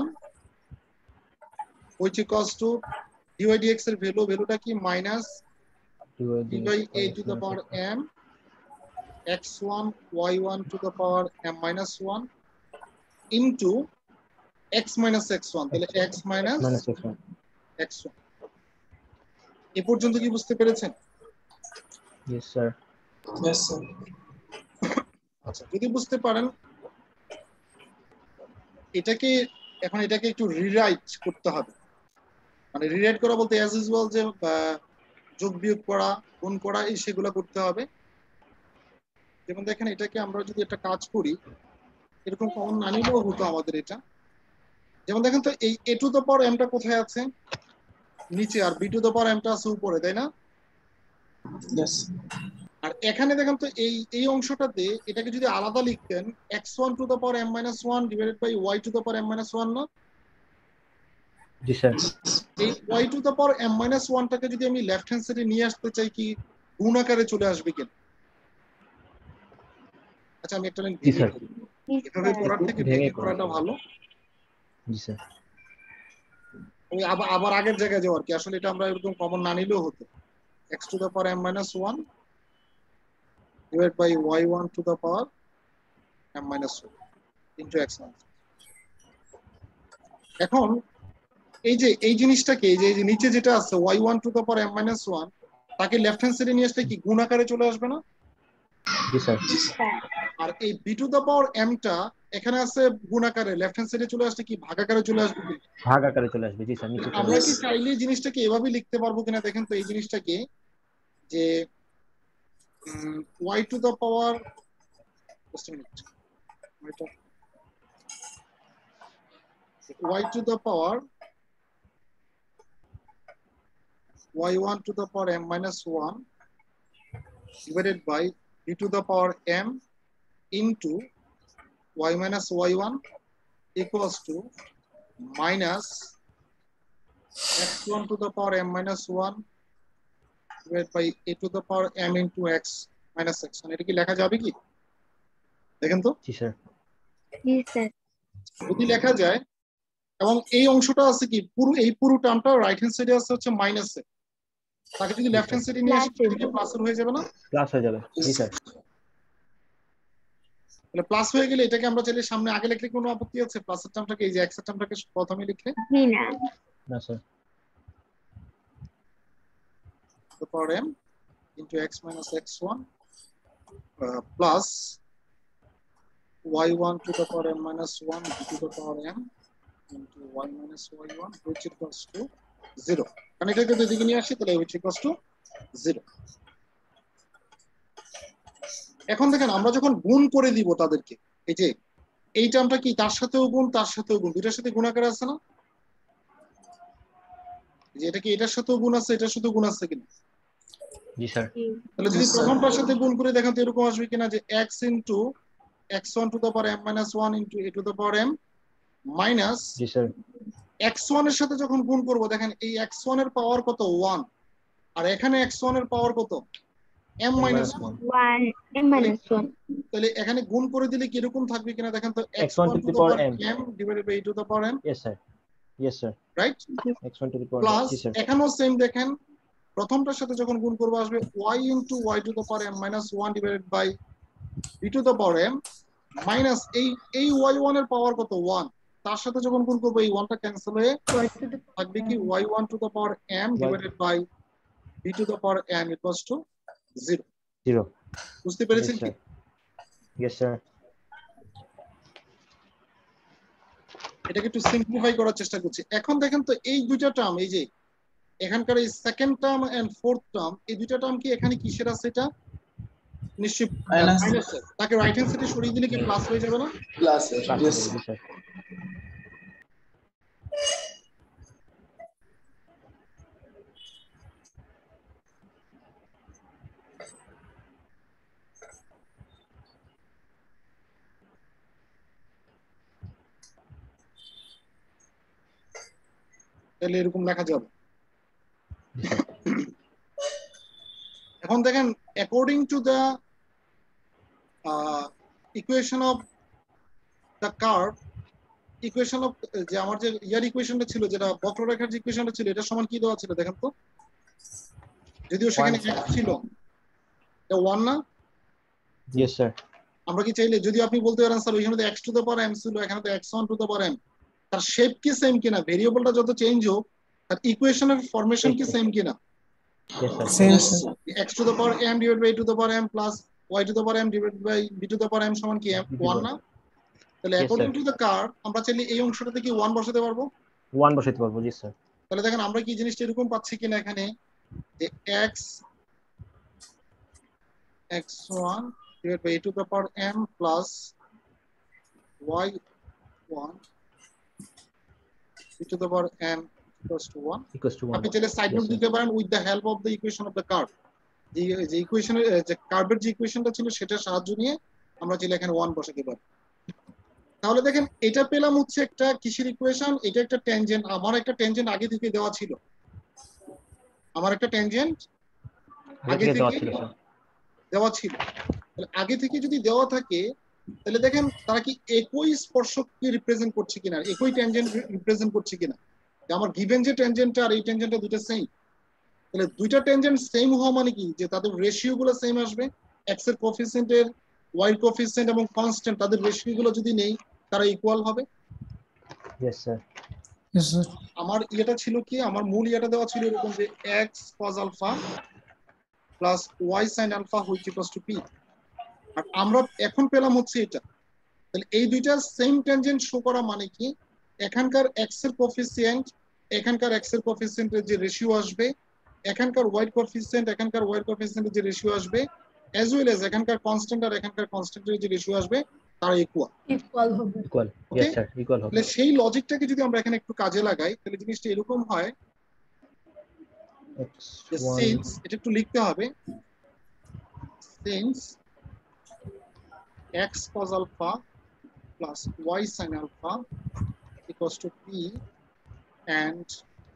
which equals to dy dx এর ভ্যালুটা কি minus b by a to the power m x1 y1 to the power m minus 1 into x minus x1, তাহলে x minus x1। এই পর্যন্ত কি বুঝতে পেরেছেন? Yes sir. Yes, sir. আচ্ছা, যদি বুঝতে পারেন, এটাকে এখন এটাকে একটু রিরাইট করতে হবে। মানে রিরাইট করা বলতে অ্যাজ ইউজুয়াল যে যোগ বিয়োগ করা, গুণ করা, এই সেগুলো করতে হবে। যেমন দেখেন এটাকে আমরা যদি একটা কাজ করি, এরকম কমন না নিলেও হতো আমাদের এটা। যেমন দেখেন তো এই a to the power m টা কোথায় আছে? নিচে, আর b to the power m টা আছে উপরে, তাই না? Yes. আর এখানে দেখেন তো এই অংশটাতে এটাকে যদি আলাদা লিখতেন x1 to the power m minus 1 divided by y to the power m minus 1 না? জি স্যার। এই y to the power m minus 1 টাকে যদি আমি লেফট হ্যান্ড সাইডে নিয়ে আসতে চাই, কি গুণ আকারে চলে আসবে কিনা? আচ্ছা, আমি একটা লাইন ভেঙে করি, এভাবে করার থেকে ভেঙে করাটা ভালো। জি স্যার। ওই আবার আগের জায়গায় যাও আর কি, আসলে এটা আমরা এরকম কমন না নিলেও হতো। x to the power m minus 1 divided by y1 to the power m minus 1 into x minus 1। এখন এই জিনিসটাকে এই যে নিচে যেটা আছে y1 to the power m minus 1 তাকে লেফট হ্যান্ড সাইডে নিয়ে আসলে কি গুণ আকারে চলে আসবে না? জি স্যার। আর এই b to the power m টা এখানে আছে গুণ আকারে, লেফট হ্যান্ড সাইডে চলে আসলে কি ভাগ আকারে চলে আসবে কি? ভাগ আকারে চলে আসবে। জি স্যার, নিচে চলে আমরা কি আসবে। চাইলে এই জিনিসটাকে এভাবে লিখতে পারবো কিনা দেখেন তো। এই জিনিসটাকে যে y to the power just a minute y to the power y1 to the power m minus 1 divided by b to the power m into y minus y1 equals to minus x1 to the power m minus 1 divided by a to the power m into x minus x1। এটা কি লেখা যাবে কি দেখেন তো? জি sir. জি sir. যদি লেখা যায়, এবং এই অংশটা আছে কি এই পুরো টার্মটা রাইট হ্যান্ড সাইডে আছে হচ্ছে মাইনাসে, তাকে যদি লেফট হ্যান্ড সাইডে নিয়ে আসি তাহলে প্লাসের হয়ে যাবে না? প্লাস হয়ে যাবে। জি স্যার। তাহলে প্লাস হয়ে গেলে এটাকে আমরা চাইলে সামনে আগে লিখলে কোনো আপত্তি আছে? প্লাসের টার্মটাকে এই যে এক্স এর টার্মটাকে প্রথমে লিখলে না sir. the power m into x minus x1 plus y1 to the power m minus 1 to the power m into y minus y1 which equals to 0। কারণ এটাকে যদি এদিকে নিয়ে আসি তাহলে which equals to 0। এখন দেখেন আমরা যখন গুণ করে দিব তাদেরকে, এই যে এই টার্মটা কি তার সাথেও গুণ তার সাথেও গুণ, দুইটার সাথে গুণ আকারে আছে না? যে এটা কি এটার সাথেও গুণ আছে এটার সাথেও গুণ আছে কিনা? জি স্যার। তাহলে যদি প্রথমটার সাথে গুণ করে দেখেন তো এরকম আসবে কিনা যে x into x1 to the power m minus 1 into a to the power m minus জি স্যার। x1 এর সাথে যখন গুণ করব দেখেন এই x1 এর পাওয়ার কত 1 আর এখানে x1 এর পাওয়ার কত m minus 1 m minus 1। তাহলে এখানে গুণ করে দিলে কি এরকম থাকবে কিনা দেখেন তো x1 to the power m divided by a to the power m। yes sir, yes sir, right. x1 to the power plus জি স্যার। এখানেও সেম দেখেন প্রথমটার সাথে যখন গুণ করব আসবে y into y to the power m minus 1 divided by b to the power m minus এই y1 এর পাওয়ার কত 1, তার সাথে যখন গুণ করব এই 1টা ক্যান্সেল হয়ে থাকবে কি y1 to the power m divided by b to the power m equals to 0। 0 বুঝতে পেরেছেন কি? yes sir। এটাকে একটু সিম্পলিফাই করার চেষ্টা করছি। এখন দেখেন তো এই দুইটা টার্ম, এই যে এখানকার এই second term and fourth term, এই দুইটা টার্ম কি এখানে কিসের আছে? এটা নিশ্চয়ই মাইনাসের। তাকে রাইট হ্যান্ড সাইডে সরিয়ে দিলে কি প্লাস হয়ে যাবে না? প্লাস यस জি স্যার। তাহলে এরকম লেখা যাবে। এখন দেখেন according to the equation of the curve, equation of যে আমার যে ইয়ার ইকুয়েশনটা ছিল, যেটা বক্ররেখার যে ইকুয়েশনটা ছিল, এটা সমান কি দেওয়া ছিল দেখেন তো? যদিও সেখানে x ছিল, এটা 1 না? yes sir। আমরা কি চাইলে যদি আপনি বলতে পারেন স্যার ওইখানে তো x to the power m ছিল, এখানে তো x1 to the power m, তার শেপ কি সেম কিনা, ভেরিয়েবলটা যত চেঞ্জ হোক তার ইকুয়েশনের ফরমেশন কি সেম কিনা? yes sir। Same x to the power m divided by a to the power m plus y to the power m divided by b to the power m সমান কি 1 না? তাহলে according to the curve আমরা চাইলে এই অংশটাতে কি 1 বসাতে পারবো? 1 বসাতে পারবো। জি স্যার। তাহলে দেখেন আমরা কি জিনিসটা এরকম পাচ্ছি কিনা এখানে যে x1 divided by a to the power m plus y1 e to the power m equals to 1। আপনি চাইলে সাইড নোট দিতে পারেন with the help of the equation of the curve. যে ইকুয়েশনের যে কার্ভের যে ইকুয়েশনটা ছিল সেটার সাহায্য নিয়ে আমরা চাইলে এখানে 1 বসাতে পারি। তাহলে দেখেন এটা পেলাম হচ্ছে একটা কিসের ইকুয়েশন? এটা একটা ট্যানজেন্ট। আমার একটা ট্যানজেন্ট আগে থেকে দেওয়া ছিল, আমার একটা ট্যানজেন্ট আগে থেকে দেওয়া ছিল। তাহলে আগে থেকে যদি দেওয়া থাকে তাহলে দেখেন তারা কি একই স্পর্শককে রিপ্রেজেন্ট করছে কিনা, একই ট্যানজেন্ট রিপ্রেজেন্ট করছে কিনা। যে আমার গিভেন যে টেনজেন্টটা আর এই টেনজেন্টটা দুটো সেম, তাহলে দুইটা টেনজেন্ট সেম হওয়া মানে কি যে তাদের রেশিও গুলো সেম আসবে, এক্স এর কোএফিসিয়েন্টের ওয়াই কোএফিসিয়েন্ট এবং কনস্ট্যান্ট তাদের রেশিও গুলো যদি নেই তারা ইকুয়াল হবে। Yes sir. আমার ইয়েটা ছিল কি, আমার মূল ইয়েটা দেওয়া ছিল এরকম যে x cos alpha plus y sine alpha which equals to p, আর আমরা এখন পেলাম হচ্ছে এটা। তাহলে এই দুইটা সেম টেনজেন্ট শো করা মানে কি, এখানকার এক্স এর কোএফিসিয়েন্ট এখানকার এক্স এর কোএফিসিয়েন্টের যে রেশিও আসবে, এখানকার ওয়াই কোএফিসিয়েন্ট এখানকার ওয়াই কোএফিসিয়েন্টের যে রেশিও আসবে, অ্যাজ ওয়েল অ্যাজ এখানকার কনস্ট্যান্ট আর এখানকার কনস্ট্যান্টের যে রেশিও আসবে তারা ইকুয়াল হবে। ইকুয়াল, ইয়েস স্যার, ইকুয়াল হবে। তাহলে সেই লজিকটাকে যদি আমরা এখানে একটু কাজে লাগাই তাহলে জিনিসটা এরকম হয় যে সিন্স, এটা একটু লিখতে হবে, since x cos alpha plus y sin alpha equals to p and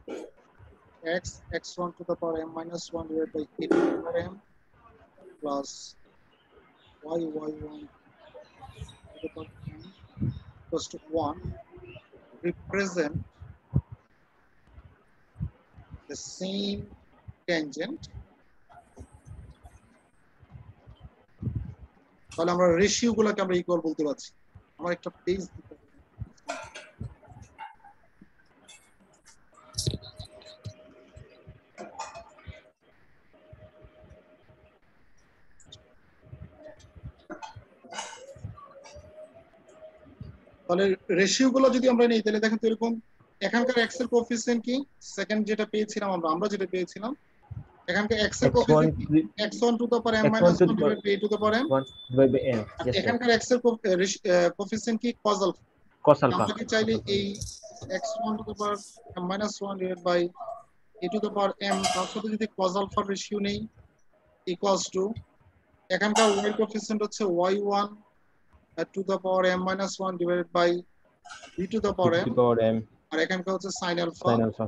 x1 to the power m minus 1 divided by a to the power m plus y1 to the power m equals to 1 represent the same tangent. তাহলে আমরা ratio গুলোকে আমরা equal বলতে পারছি। আমার একটা page দিতে হবে। তাহলে রেশিও গুলো যদি আমরা নেই তাহলে দেখেন তো এরকম, এখানকার এক্স এর কোএফিসিয়েন্ট কি, সেকেন্ড যেটা পেয়েছিলাম আমরা যেটা পেয়েছিলাম, এখানকার এক্স এর coefficient x1 to the power m minus 1 divided by a to the power m, এখানকার এক্স এর কোএফিসিয়েন্ট কি cos alpha, আমরা কি চাইলে এই x1 to the power m minus 1 divided by a to the power m তার সাথে যদি cos alpha রেশিও নেই ইকুয়ালস টু এখানকার y কোএফিসিয়েন্ট হচ্ছে y1 to the power m minus 1 divided by b to the power m আর এখানকার হচ্ছে sin alpha,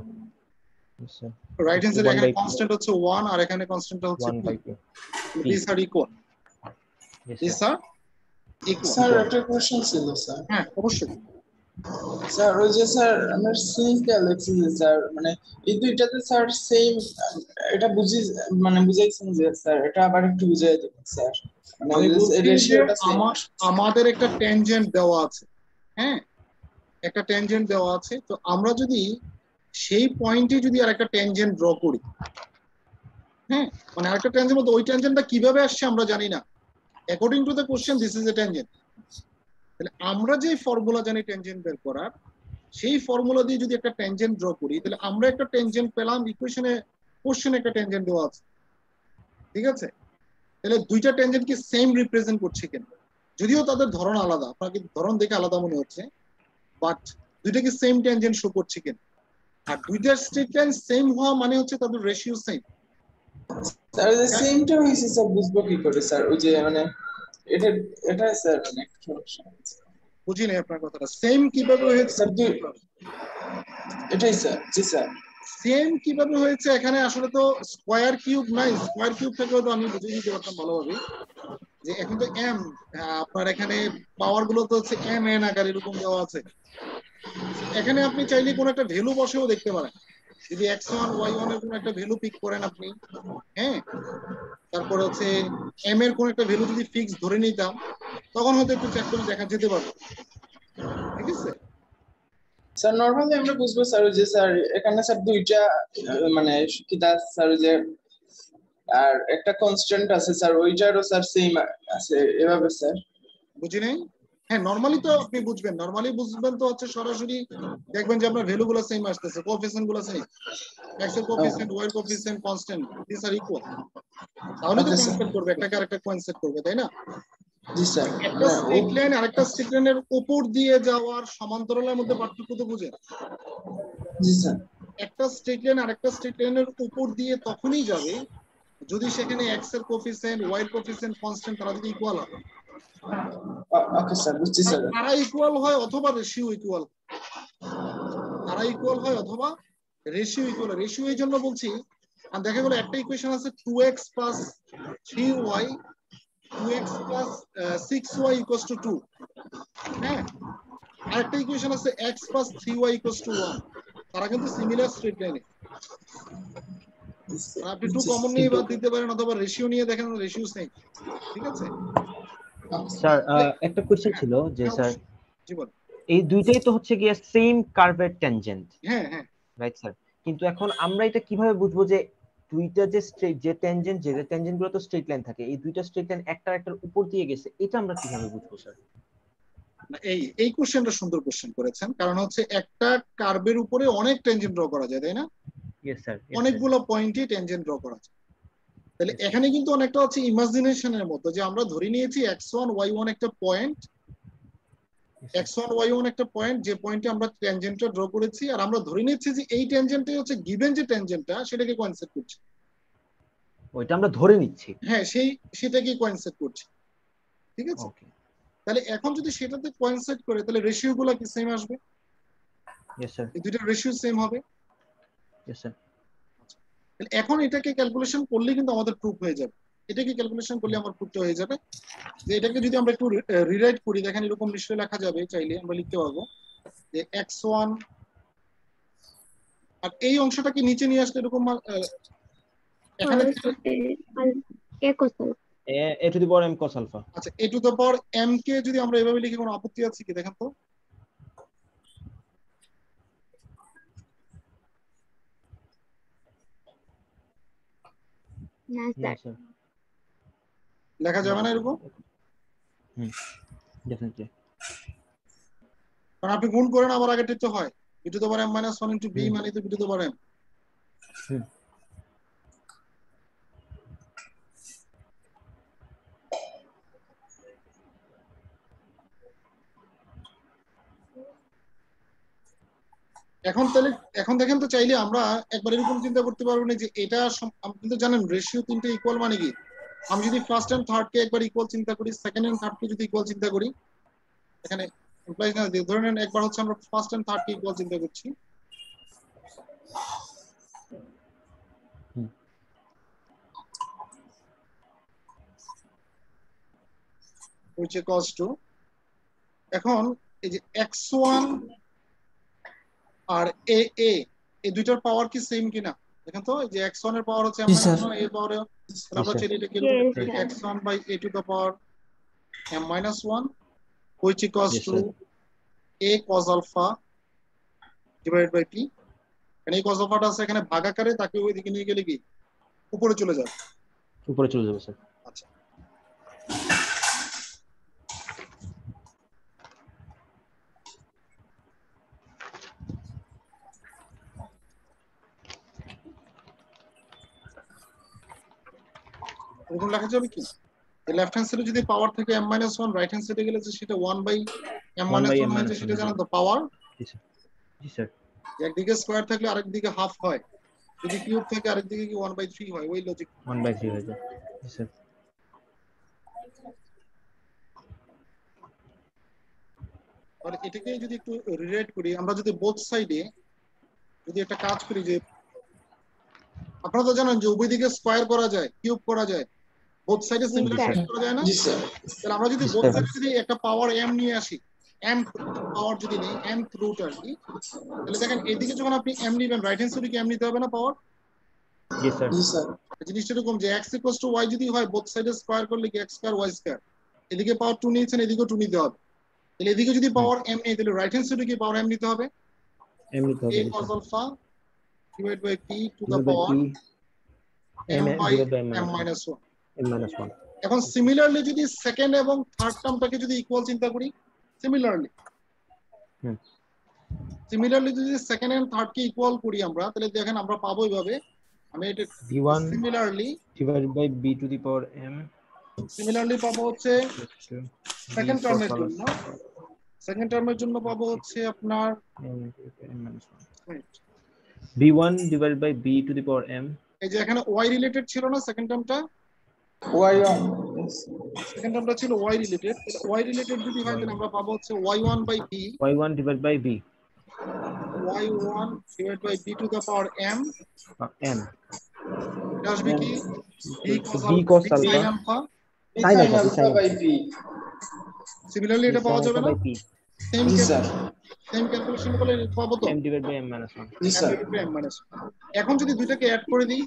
right hand এখানে constant হচ্ছে 1 আর এখানে কনস্ট্যান্টটা হচ্ছে 2, these are equal, these are equal। Sir একটা কোশ্চেন ছিল স্যার। হ্যাঁ অবশ্যই স্যার ওই যে স্যার আমার সিঙ্গেল এক্সিস স্যার, মানে এই দুইটাতে স্যার সেম, এটা বুঝাইছেন যে স্যার এটা আবার একটু বুঝাই দেবেন স্যার। আমি বলছি যে আমাদের একটা ট্যানজেন্ট দেওয়া আছে, হ্যাঁ একটা ট্যানজেন্ট দেওয়া আছে, তো আমরা যদি সেই পয়েন্টে যদি আরেকটা ট্যানজেন্ট ড্র করি, হ্যাঁ মানে আরেকটা ট্যানজেন্ট মধ্যে ওই ট্যানজেন্টটা কিভাবে আসছে আমরা জানি না, according to the question this is a tangent. তাহলে আমরা যে ফর্মুলা জানি ট্যানজেন্ট বের করার, সেই ফর্মুলা দিয়ে যদি একটা ট্যানজেন্ট ড্র করি তাহলে আমরা একটা ট্যানজেন্ট পেলাম, ইকুয়েশনে কোশ্চেনে একটা ট্যানজেন্ট দেওয়া আছে, ঠিক আছে। তাহলে দুইটা ট্যানজেন্ট কি সেম রিপ্রেজেন্ট করছে কেন, যদিও তাদের ধরন আলাদা, আপনাকে ধরন দেখে আলাদা মনে হচ্ছে, বাট দুইটা কি সেম ট্যানজেন্ট শো করছে কেন, আর দুইটা স্ট্রেট লাইন সেম হওয়া মানে হচ্ছে তাদের রেশিও সেম। স্যার যে সেমটা হইছে স্যার বুঝবো কি করে স্যার, ওই যে মানে এটা স্যার অনেক সমস্যা। বুঝি নাই আপনার কথাটা, সেম কিভাবে হয়েছে স্যার এটাই স্যার। জি স্যার সেম কিভাবে হয়েছে, এখানে আসলে তো স্কয়ার কিউব নাই, স্কয়ার কিউব থেকেও তো আমি বুঝিয়ে দিতে পারতাম ভালোভাবে যে এখন তো এম, আপনার এখানে পাওয়ার গুলো তো হচ্ছে এম এন আকার এরকম দেওয়া আছে, এখানে আপনি চাইলে কোনো একটা ভ্যালু বসেও দেখতে পারেন, যদি x1 y1 এর কোনো একটা ভ্যালু পিক করেন আপনি, হ্যাঁ তারপরে হচ্ছে এম এর কোনো একটা ভ্যালু যদি ফিক্স ধরে নিতাম তখন হয়তো একটু চেক করে দেখা যেতে পারে, ঠিক আছে স্যার। নরমালি আমরা বুঝবো স্যার যে স্যার এখানে স্যার দুইটা মানে কিতা স্যার যে আর একটা কনস্ট্যান্ট আছে স্যার, ওইটারও স্যার সেম আছে এভাবে স্যার। বুঝি নাই, হ্যাঁ নরমালি তো আপনি বুঝবেন, নরমালি বুঝবেন তো হচ্ছে সরাসরি দেখবেন যে আপনার ভ্যালু গুলো সেম আসতেছে, কোএফিসিয়েন্ট গুলো সেম, এক্স এর কোএফিসিয়েন্ট ওয়াই এর coefficient constant this are equal, তাহলে তো কনসেপ্ট করবে একটাকে আরেকটা কনসেপ্ট করবে, তাই না। জি স্যার। একটা স্ট্রেট লাইন আরেকটা স্ট্রেট লাইনের উপর দিয়ে যাওয়ার সমান্তরালের মধ্যে পার্থক্য তো বুঝেন। জি স্যার। একটা স্ট্রেট লাইন আরেকটা স্ট্রেট লাইনের উপর দিয়ে তখনই যাবে যদি সেখানে এক্স এর কোএফিসিয়েন্ট ওয়াই এর কোএফিসিয়েন্ট কনস্ট্যান্ট তারা যদি ইকুয়াল হয়। ওকে স্যার বুঝছি স্যার। তারা ইকুয়াল হয় অথবা রেশিও ইকুয়াল, তারা ইকুয়াল হয় অথবা রেশিও ইকুয়াল। রেশিও এই জন্য বলছি, আর দেখা গেল একটা ইকুয়েশন আছে 2x plus 3y 2x plus 6y equals to 2, হ্যাঁ আরেকটা ইকুয়েশন আছে x plus 3y equals to 1, তারা কিন্তু সিমিলার স্ট্রেট লাইনে। আপনি টু কমন নিয়ে বাদ দিতে পারেন অথবা রেশিও নিয়ে দেখেন রেশিও সেম। ঠিক আছে স্যার একটা কোশ্চেন ছিল যে স্যার জীবন এই দুইটাই তো হচ্ছে গিয়ে সেম কার্ভের ট্যানজেন্ট, হ্যাঁ হ্যাঁ রাইট স্যার? কিন্তু এখন আমরা এটা কিভাবে বুঝবো যে দুইটা যে স্ট্রেট যে ট্যানজেন্ট গুলো তো স্ট্রেট লাইন থাকে, এই দুইটা স্ট্রেট লাইন একটা একটার উপর দিয়ে গেছে, এটা আমরা কিভাবে বুঝবো স্যার? এই কোশ্চেনটা সুন্দর কোশ্চেন করেছেন, কারণ হচ্ছে একটা কার্ভের উপরে অনেক ট্যানজেন্ট ড্র করা যায়, তাই না? ইয়েস স্যার, অনেকগুলো পয়েন্টে ট্যানজেন্ট ড্র করা যায়। তাহলে এখানে কিন্তু অনেকটা হচ্ছে ইমাজিনেশনের মতো, যে আমরা ধরে নিয়েছি x1 y1 একটা পয়েন্ট, x1 y1 একটা পয়েন্ট, যে পয়েন্টে আমরা ট্যানজেন্টটা ড্র করেছি, আর আমরা ধরে নিচ্ছি যে এই ট্যানজেন্টটাই হচ্ছে গিভেন যে ট্যানজেন্টটা সেটাকে কোইনসাইড করছে। ওইটা আমরা ধরে নিচ্ছি, হ্যাঁ সেটাকে কোইনসাইড করছে। ঠিক আছে, ওকে। তাহলে এখন যদি সেটাতে কোইনসাইড করে তাহলে রেশিও গুলো কি সেম আসবে? ইয়েস স্যার, এই দুইটা রেশিও সেম হবে। Yes sir. এখন এটাকে ক্যালকুলেশন করলে কিন্তু আমাদের প্রুফ হয়ে যাবে। এটাকে ক্যালকুলেশন করলে আমার প্রুফটা হয়ে যাবে। যে এটাকে যদি আমরা একটু রিরাইট করি, দেখেন এরকম নিশ্চয়ই লেখা যাবে, চাইলে আমরা লিখতে পারবো যে x1, আর এই অংশটাকে নিচে নিয়ে আসলে এরকম এখানে a to the power m cos alpha। আচ্ছা, a to the power m কে যদি আমরা এভাবে লিখি কোনো আপত্তি আছে কি দেখেন তো? না স্যার, লেখা যাবে না এরকম? ডেফিনেটলি। কারণ আপনি গুণ করেন আবার আগেরটা তো হয় e to the power m minus 1 into b মানে তো b to the power m। এখন দেখেন তো, চাইলে আমরা একবার এরকম চিন্তা করতে পারবো না যে এটা আপনি তো জানেন রেশিও তিনটে ইকুয়াল মানে কি, আমি যদি ফার্স্ট এন্ড থার্ড কে একবার ইকুয়াল চিন্তা করি, সেকেন্ড এন্ড থার্ড কে যদি ইকুয়াল চিন্তা করি, এখানে ইমপ্লাইজ না, ধরে নেন একবার হচ্ছে আমরা ফার্স্ট এন্ড থার্ড কে ইকুয়াল চিন্তা করছি, which equals to, এখন এই যে x1 আর a এই দুইটার পাওয়ার কি সেম কিনা দেখেন তো। এই যে x1 এর পাওয়ার হচ্ছে m - 1 a পাওয়ার, আমরা চাইলে এটাকে x1 by a to the power m - 1 which equals to a cos alpha divided by p। মানে এই cos alpha-টা আছে এখানে ভাগাকারে, তাকে ওই দিকে নিয়ে গেলে কি উপরে চলে যাবে, উপরে চলে যাবে স্যার। আচ্ছা, এরকম লেখা যাবে কি, লেফট হ্যান্ড সাইডে যদি পাওয়ার থেকে m - 1, রাইট হ্যান্ড সাইডে গেলে যে সেটা 1 by m - 1 হয়েছে, সেটা জানেন তো পাওয়ার। জি স্যার। একদিকে স্কয়ার থাকলে আরেক দিকে হাফ হয়, যদি কিউব থাকে আরেক দিকে কি 1/3 হয়, ওই লজিক 1/3 হয়ে যায়। জি স্যার। আর এটাকে যদি একটু রিলেট করি, আমরা যদি বোথ সাইডে যদি একটা কাজ করি, যে আপনারা তো জানেন যে উভয় দিকে স্কয়ার করা যায়, কিউব করা যায়, বোথ সাইডে সিমিলার করা যায় না? জি স্যার। তাহলে আমরা যদি বোথ সাইডে যদি একটা পাওয়ার m নিয়ে আসি, m পাওয়ার যদি নেই, mth রুট আর কি, তাহলে দেখেন এদিকে যখন আপনি m নেবেন, রাইট হ্যান্ড সাইডে কি m নিতে হবে না পাওয়ার? জি স্যার। জি স্যার। জিনিসটা এরকম যে x = y যদি হয়, বোথ সাইডে স্কয়ার করলে কি x স্কয়ার y স্কয়ার, এদিকে পাওয়ার 2 নিয়েছেন, এদিকেও 2 নিতে হবে। তাহলে এদিকে যদি পাওয়ার m নেই, তাহলে রাইট হ্যান্ড সাইডে কি পাওয়ার m নিতে হবে? m নিতে হবে। a cos alpha divided by p to the power m by m - 1। m - 1। এখন সিমিলারলি যদি সেকেন্ড এবং থার্ড টার্মটাকে যদি ইকুয়াল চিন্তা করি, সিমিলারলি যদি সেকেন্ড এন্ড থার্ড কে ইকুয়াল করি আমরা, তাহলে দেখেন আমরা পাবো এইভাবে, আমি এটা v1 similarly divided by b to the power m, similarly পাবো হচ্ছে সেকেন্ড টার্মের জন্য পাবো হচ্ছে আপনার v1 divided by b to the power m। এই যে এখানে y রিলেটেড ছিল না সেকেন্ড টার্মটা, y1 সেকেন্ড টার্মটা ছিল y রিলেটেড, y রিলেটেড যদি হয় তাহলে আমরা পাবো হচ্ছে y1 by b, y1 divided by b, y1 divided by b to the power m, m এটা আসবে কি b cos sin alpha alpha sin alpha by p। Similarly এটা পাওয়া যাবে না? p। সেম জি স্যার। সেম ক্যালকুলেশন করলে পাবো তো m divided by m minus 1 জি m স্যার divided by m minus 1। এখন যদি দুইটাকে অ্যাড করে দিই,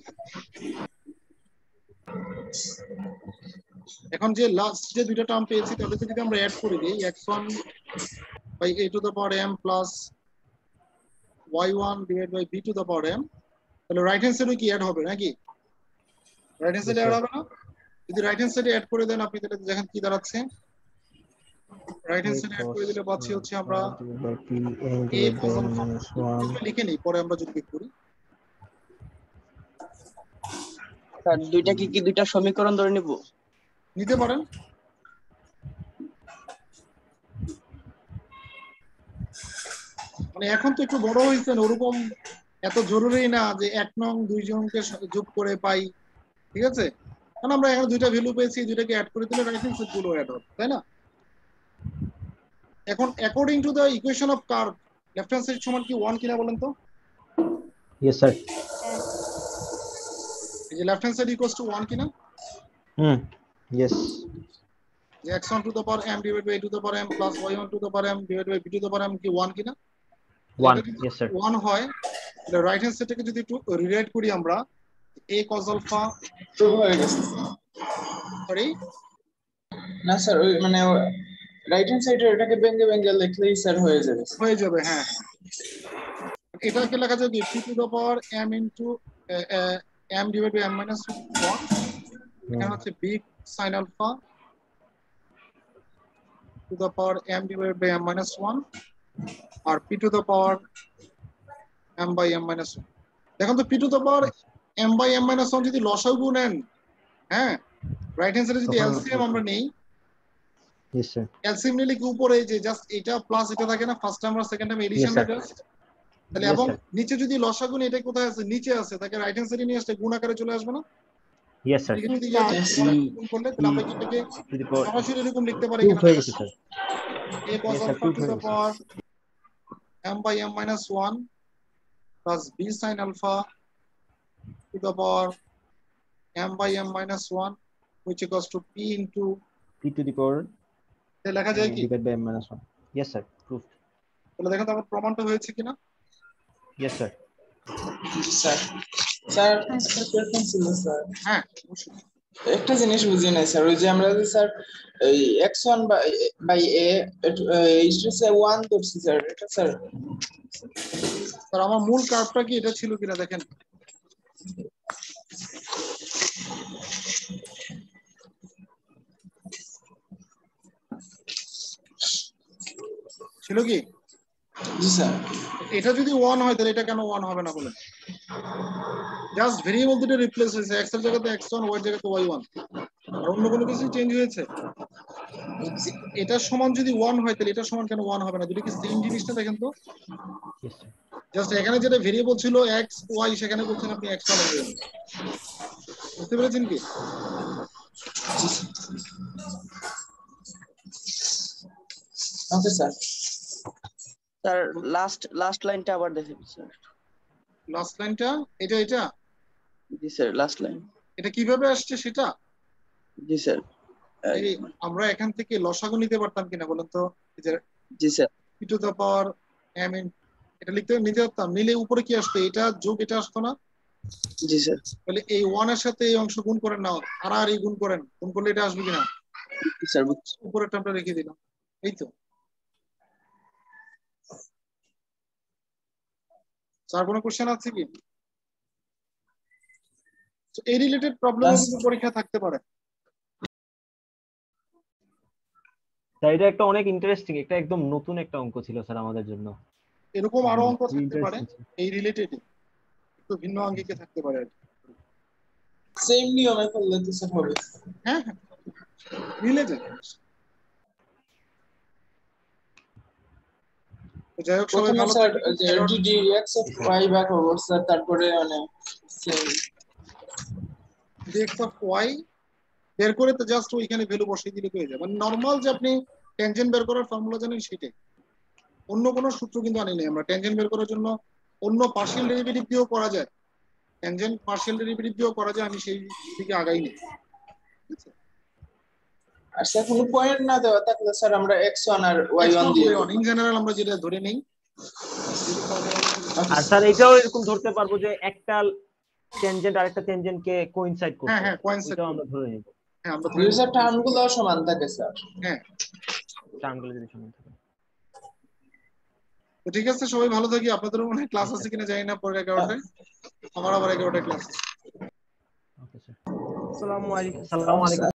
এখন যে লাস্ট যে দুইটা টার্ম পেয়েছি তাদেরকে যদি আমরা অ্যাড করে দিই x1 by a to the power m plus y1 divided by b to the power m, তাহলে রাইট হ্যান্ড সাইডে কি অ্যাড হবে নাকি? রাইট হ্যান্ড সাইডে Yes, অ্যাড sir. হবে না? যদি রাইট হ্যান্ড সাইডে অ্যাড করে দেন আপনি তাহলে দেখেন কি দাঁড়াচ্ছে। রাইট হ্যান্ড a সাইডে অ্যাড cos করে দিলে পাচ্ছি হচ্ছে আমরা divided by p m a divided by cos m alpha minus 1 লিখে নিই, পরে আমরা যদি করি। স্যার দুইটা কি দুইটা সমীকরণ ধরে নিব? নিতে পারেন। মানে এখন তো একটু বড় হয়েছেন, ওরকম এত জরুরি না যে 1 নং 2 জনকে যোগ করে পাই, ঠিক আছে? কারণ আমরা এখানে দুইটা ভ্যালু পেয়েছি, দুইটাকে অ্যাড করে দিলে রাইট হ্যান্ড সাইড গুলো অ্যাড হবে, তাই না? এখন according to the equation of curve left hand side সমান কি 1 কিনা বলেন তো? yes sir এই যে left hand side equals to 1 কিনা? yes যে x1 to the power m divided by a to the power m plus y1 to the power m divided by b to the power m কি 1 কিনা? 1 yes sir 1 হয় তাহলে right hand সাইডটাকে যদি একটু rewrite করি আমরা, a cos alpha তো হয়ে গেছে সরি না স্যার ওই মানে রাইট হ্যান্ড সাইডে এটাকে ভেঙে লিখলেই স্যার হয়ে যাবে হয়ে যাবে। হ্যাঁ, এটাকে লেখা যায় কি p to the power m into m divided by m minus 1, এখানে হচ্ছে b sin alpha to the power m divided by m minus 1 R p to the power m by m minus 1। দেখুন তো p to the power m by m minus 1 যদি লসাগু নেন, হ্যাঁ, right hand সাইডে যদি এলসিএম আমরা নেই, yes sir এলসিএম নিলে কি উপরে যে জাস্ট এটা প্লাস এটা থাকে না, ফার্স্ট টাইম আর second time addition sir. Just, তাহলে Yes, এবং sir. নিচে যদি লসাগু নেই, এটা কোথায় আছে? নিচে আছে, তাকে রাইট হ্যান্ড সাইডে নিয়ে আসলে গুণ আকারে চলে আসবে না? yes sir এখানে যদি Yes, গুণ করলে তাহলে আমরা এটাকে to the power সরাসরি এরকম লিখতে পারি cube এখানে হয়ে গেছে sir a cos Yes, sir, alpha cube to হয়ে the গেছে। power m by m minus 1 plus b sin alpha to the power m by m minus 1 which equals to p into, p to the power এটা লেখা যায় কি? divided by m minus 1 yes sir proved তাহলে দেখেন তো আমার প্রমাণটা হয়েছে কিনা? yes sir স্যার স্যার একটা কোয়েশ্চেন ছিল স্যার হ্যাঁ, অবশ্যই। একটা জিনিস বুঝি নাই স্যার, ওই যে আমরা যে স্যার এই x1 বাই a ইসে 1 ধরছি স্যার, এটা স্যার স্যার আমার মূল কার্ভটা কি এটা ছিল কিনা দেখেন। ছিল কি? জি স্যার এটা যদি 1 হয় তাহলে এটা কেন 1 হবে না বলেন? জাস্ট ভেরিয়েবল দুটো রিপ্লেস হয়েছে, x এর জায়গাতে x1, y এর জায়গাতে y1, আর অন্য কোনো কিছু চেঞ্জ হয়েছে? এটা সমান যদি 1 হয় তাহলে এটা সমান কেন 1 হবে না? দুটো কি সেম জিনিসটা দেখেন তো। yes sir জাস্ট এখানে যেটা ভেরিয়েবল ছিল x y, সেখানে বলছেন আপনি x1 y1, বুঝতে পেরেছেন কি? ওকে স্যার স্যার লাস্ট লাইনটা আবার দেখেন স্যার। লাস্ট লাইনটা এটা জি স্যার লাস্ট লাইন। এটা কিভাবে আসছে সেটা? জি স্যার এই আমরা এখান থেকে লসাগু নিতে পারতাম কিনা বলেন তো? জি sir p to the power m এটা নিতে পারতাম, নিলে উপরে কি আসতো? এটা যোগ এটা আসতো না? জি স্যার তাহলে এই 1 এর সাথে এই অংশ গুণ করেন না, আর এই গুণ করেন, গুণ করলে এটা আসবে কিনা? স্যার বুঝছি। উপরের টার্মটা রেখে দিলাম, এই তো। স্যার কোনো কোশ্চেন আছে কি? তো এই রিলেটেড প্রবলেম কিন্তু পরীক্ষা থাকতে পারে। স্যার এটা একটা অনেক ইন্টারেস্টিং, একটা একদম নতুন একটা অঙ্ক ছিল স্যার আমাদের জন্য। এরকম আরো অঙ্ক খুবই থাকতে পারে interesting ছিল। এই রিলেটেড, একটু ভিন্ন আঙ্গিকে থাকতে পারে আর কি। সেম নিয়মে করলে তো স্যার হবে। হ্যাঁ, মিলে যায়। তো যাই হোক, সবাই প্রথমে ভালো স্যার থাকবেন। যে dd x of y by forward sir, তারপরে মানে সেম x of y বের করে তো জাস্ট ওইখানে ভ্যালু বসিয়ে দিলে হয়ে যাবে। মানে নরমাল যে আপনি ট্যানজেন্ট বের করার ফর্মুলা জানেন সেটাই, অন্য কোনো সূত্র কিন্তু আনি নাই আমরা। ট্যানজেন্ট বের করার জন্য অন্য পার্শিয়াল ডেরিভেটিভ দিয়েও করা যায়, ট্যানজেন্ট পার্শিয়াল ডেরিভেটিভ দিয়েও করা যায়, আমি সেই দিকে আগাই নি, ঠিক আছে? আর স্যার কোনো পয়েন্ট না দেওয়া থাকলে স্যার আমরা x1 আর y1 দিয়ে দেব। ইন জেনারেল আমরা যেটা ধরে নেই। আর স্যার এটাও এরকম ধরতে পারবো যে একটা ট্যানজেন্ট আরেকটা ট্যানজেন্টকে কোইনসাইড করছে। হ্যাঁ হ্যাঁ কোইনসাইড এটাও আমরা ধরে নিব। হ্যাঁ আমরা ধরে ইউজার টার্মগুলো সমান থাকে স্যার। হ্যাঁ টার্মগুলো যদি সমান থাকে। তো ঠিক আছে, সবাই ভালো থাকি। আপনাদেরও মনে হয় ক্লাস আছে কিনা জানি না, পরে 11টায়। আমার আবার 11টায় ক্লাস আছে। Okay sir. আসসালামু আলাইকুম।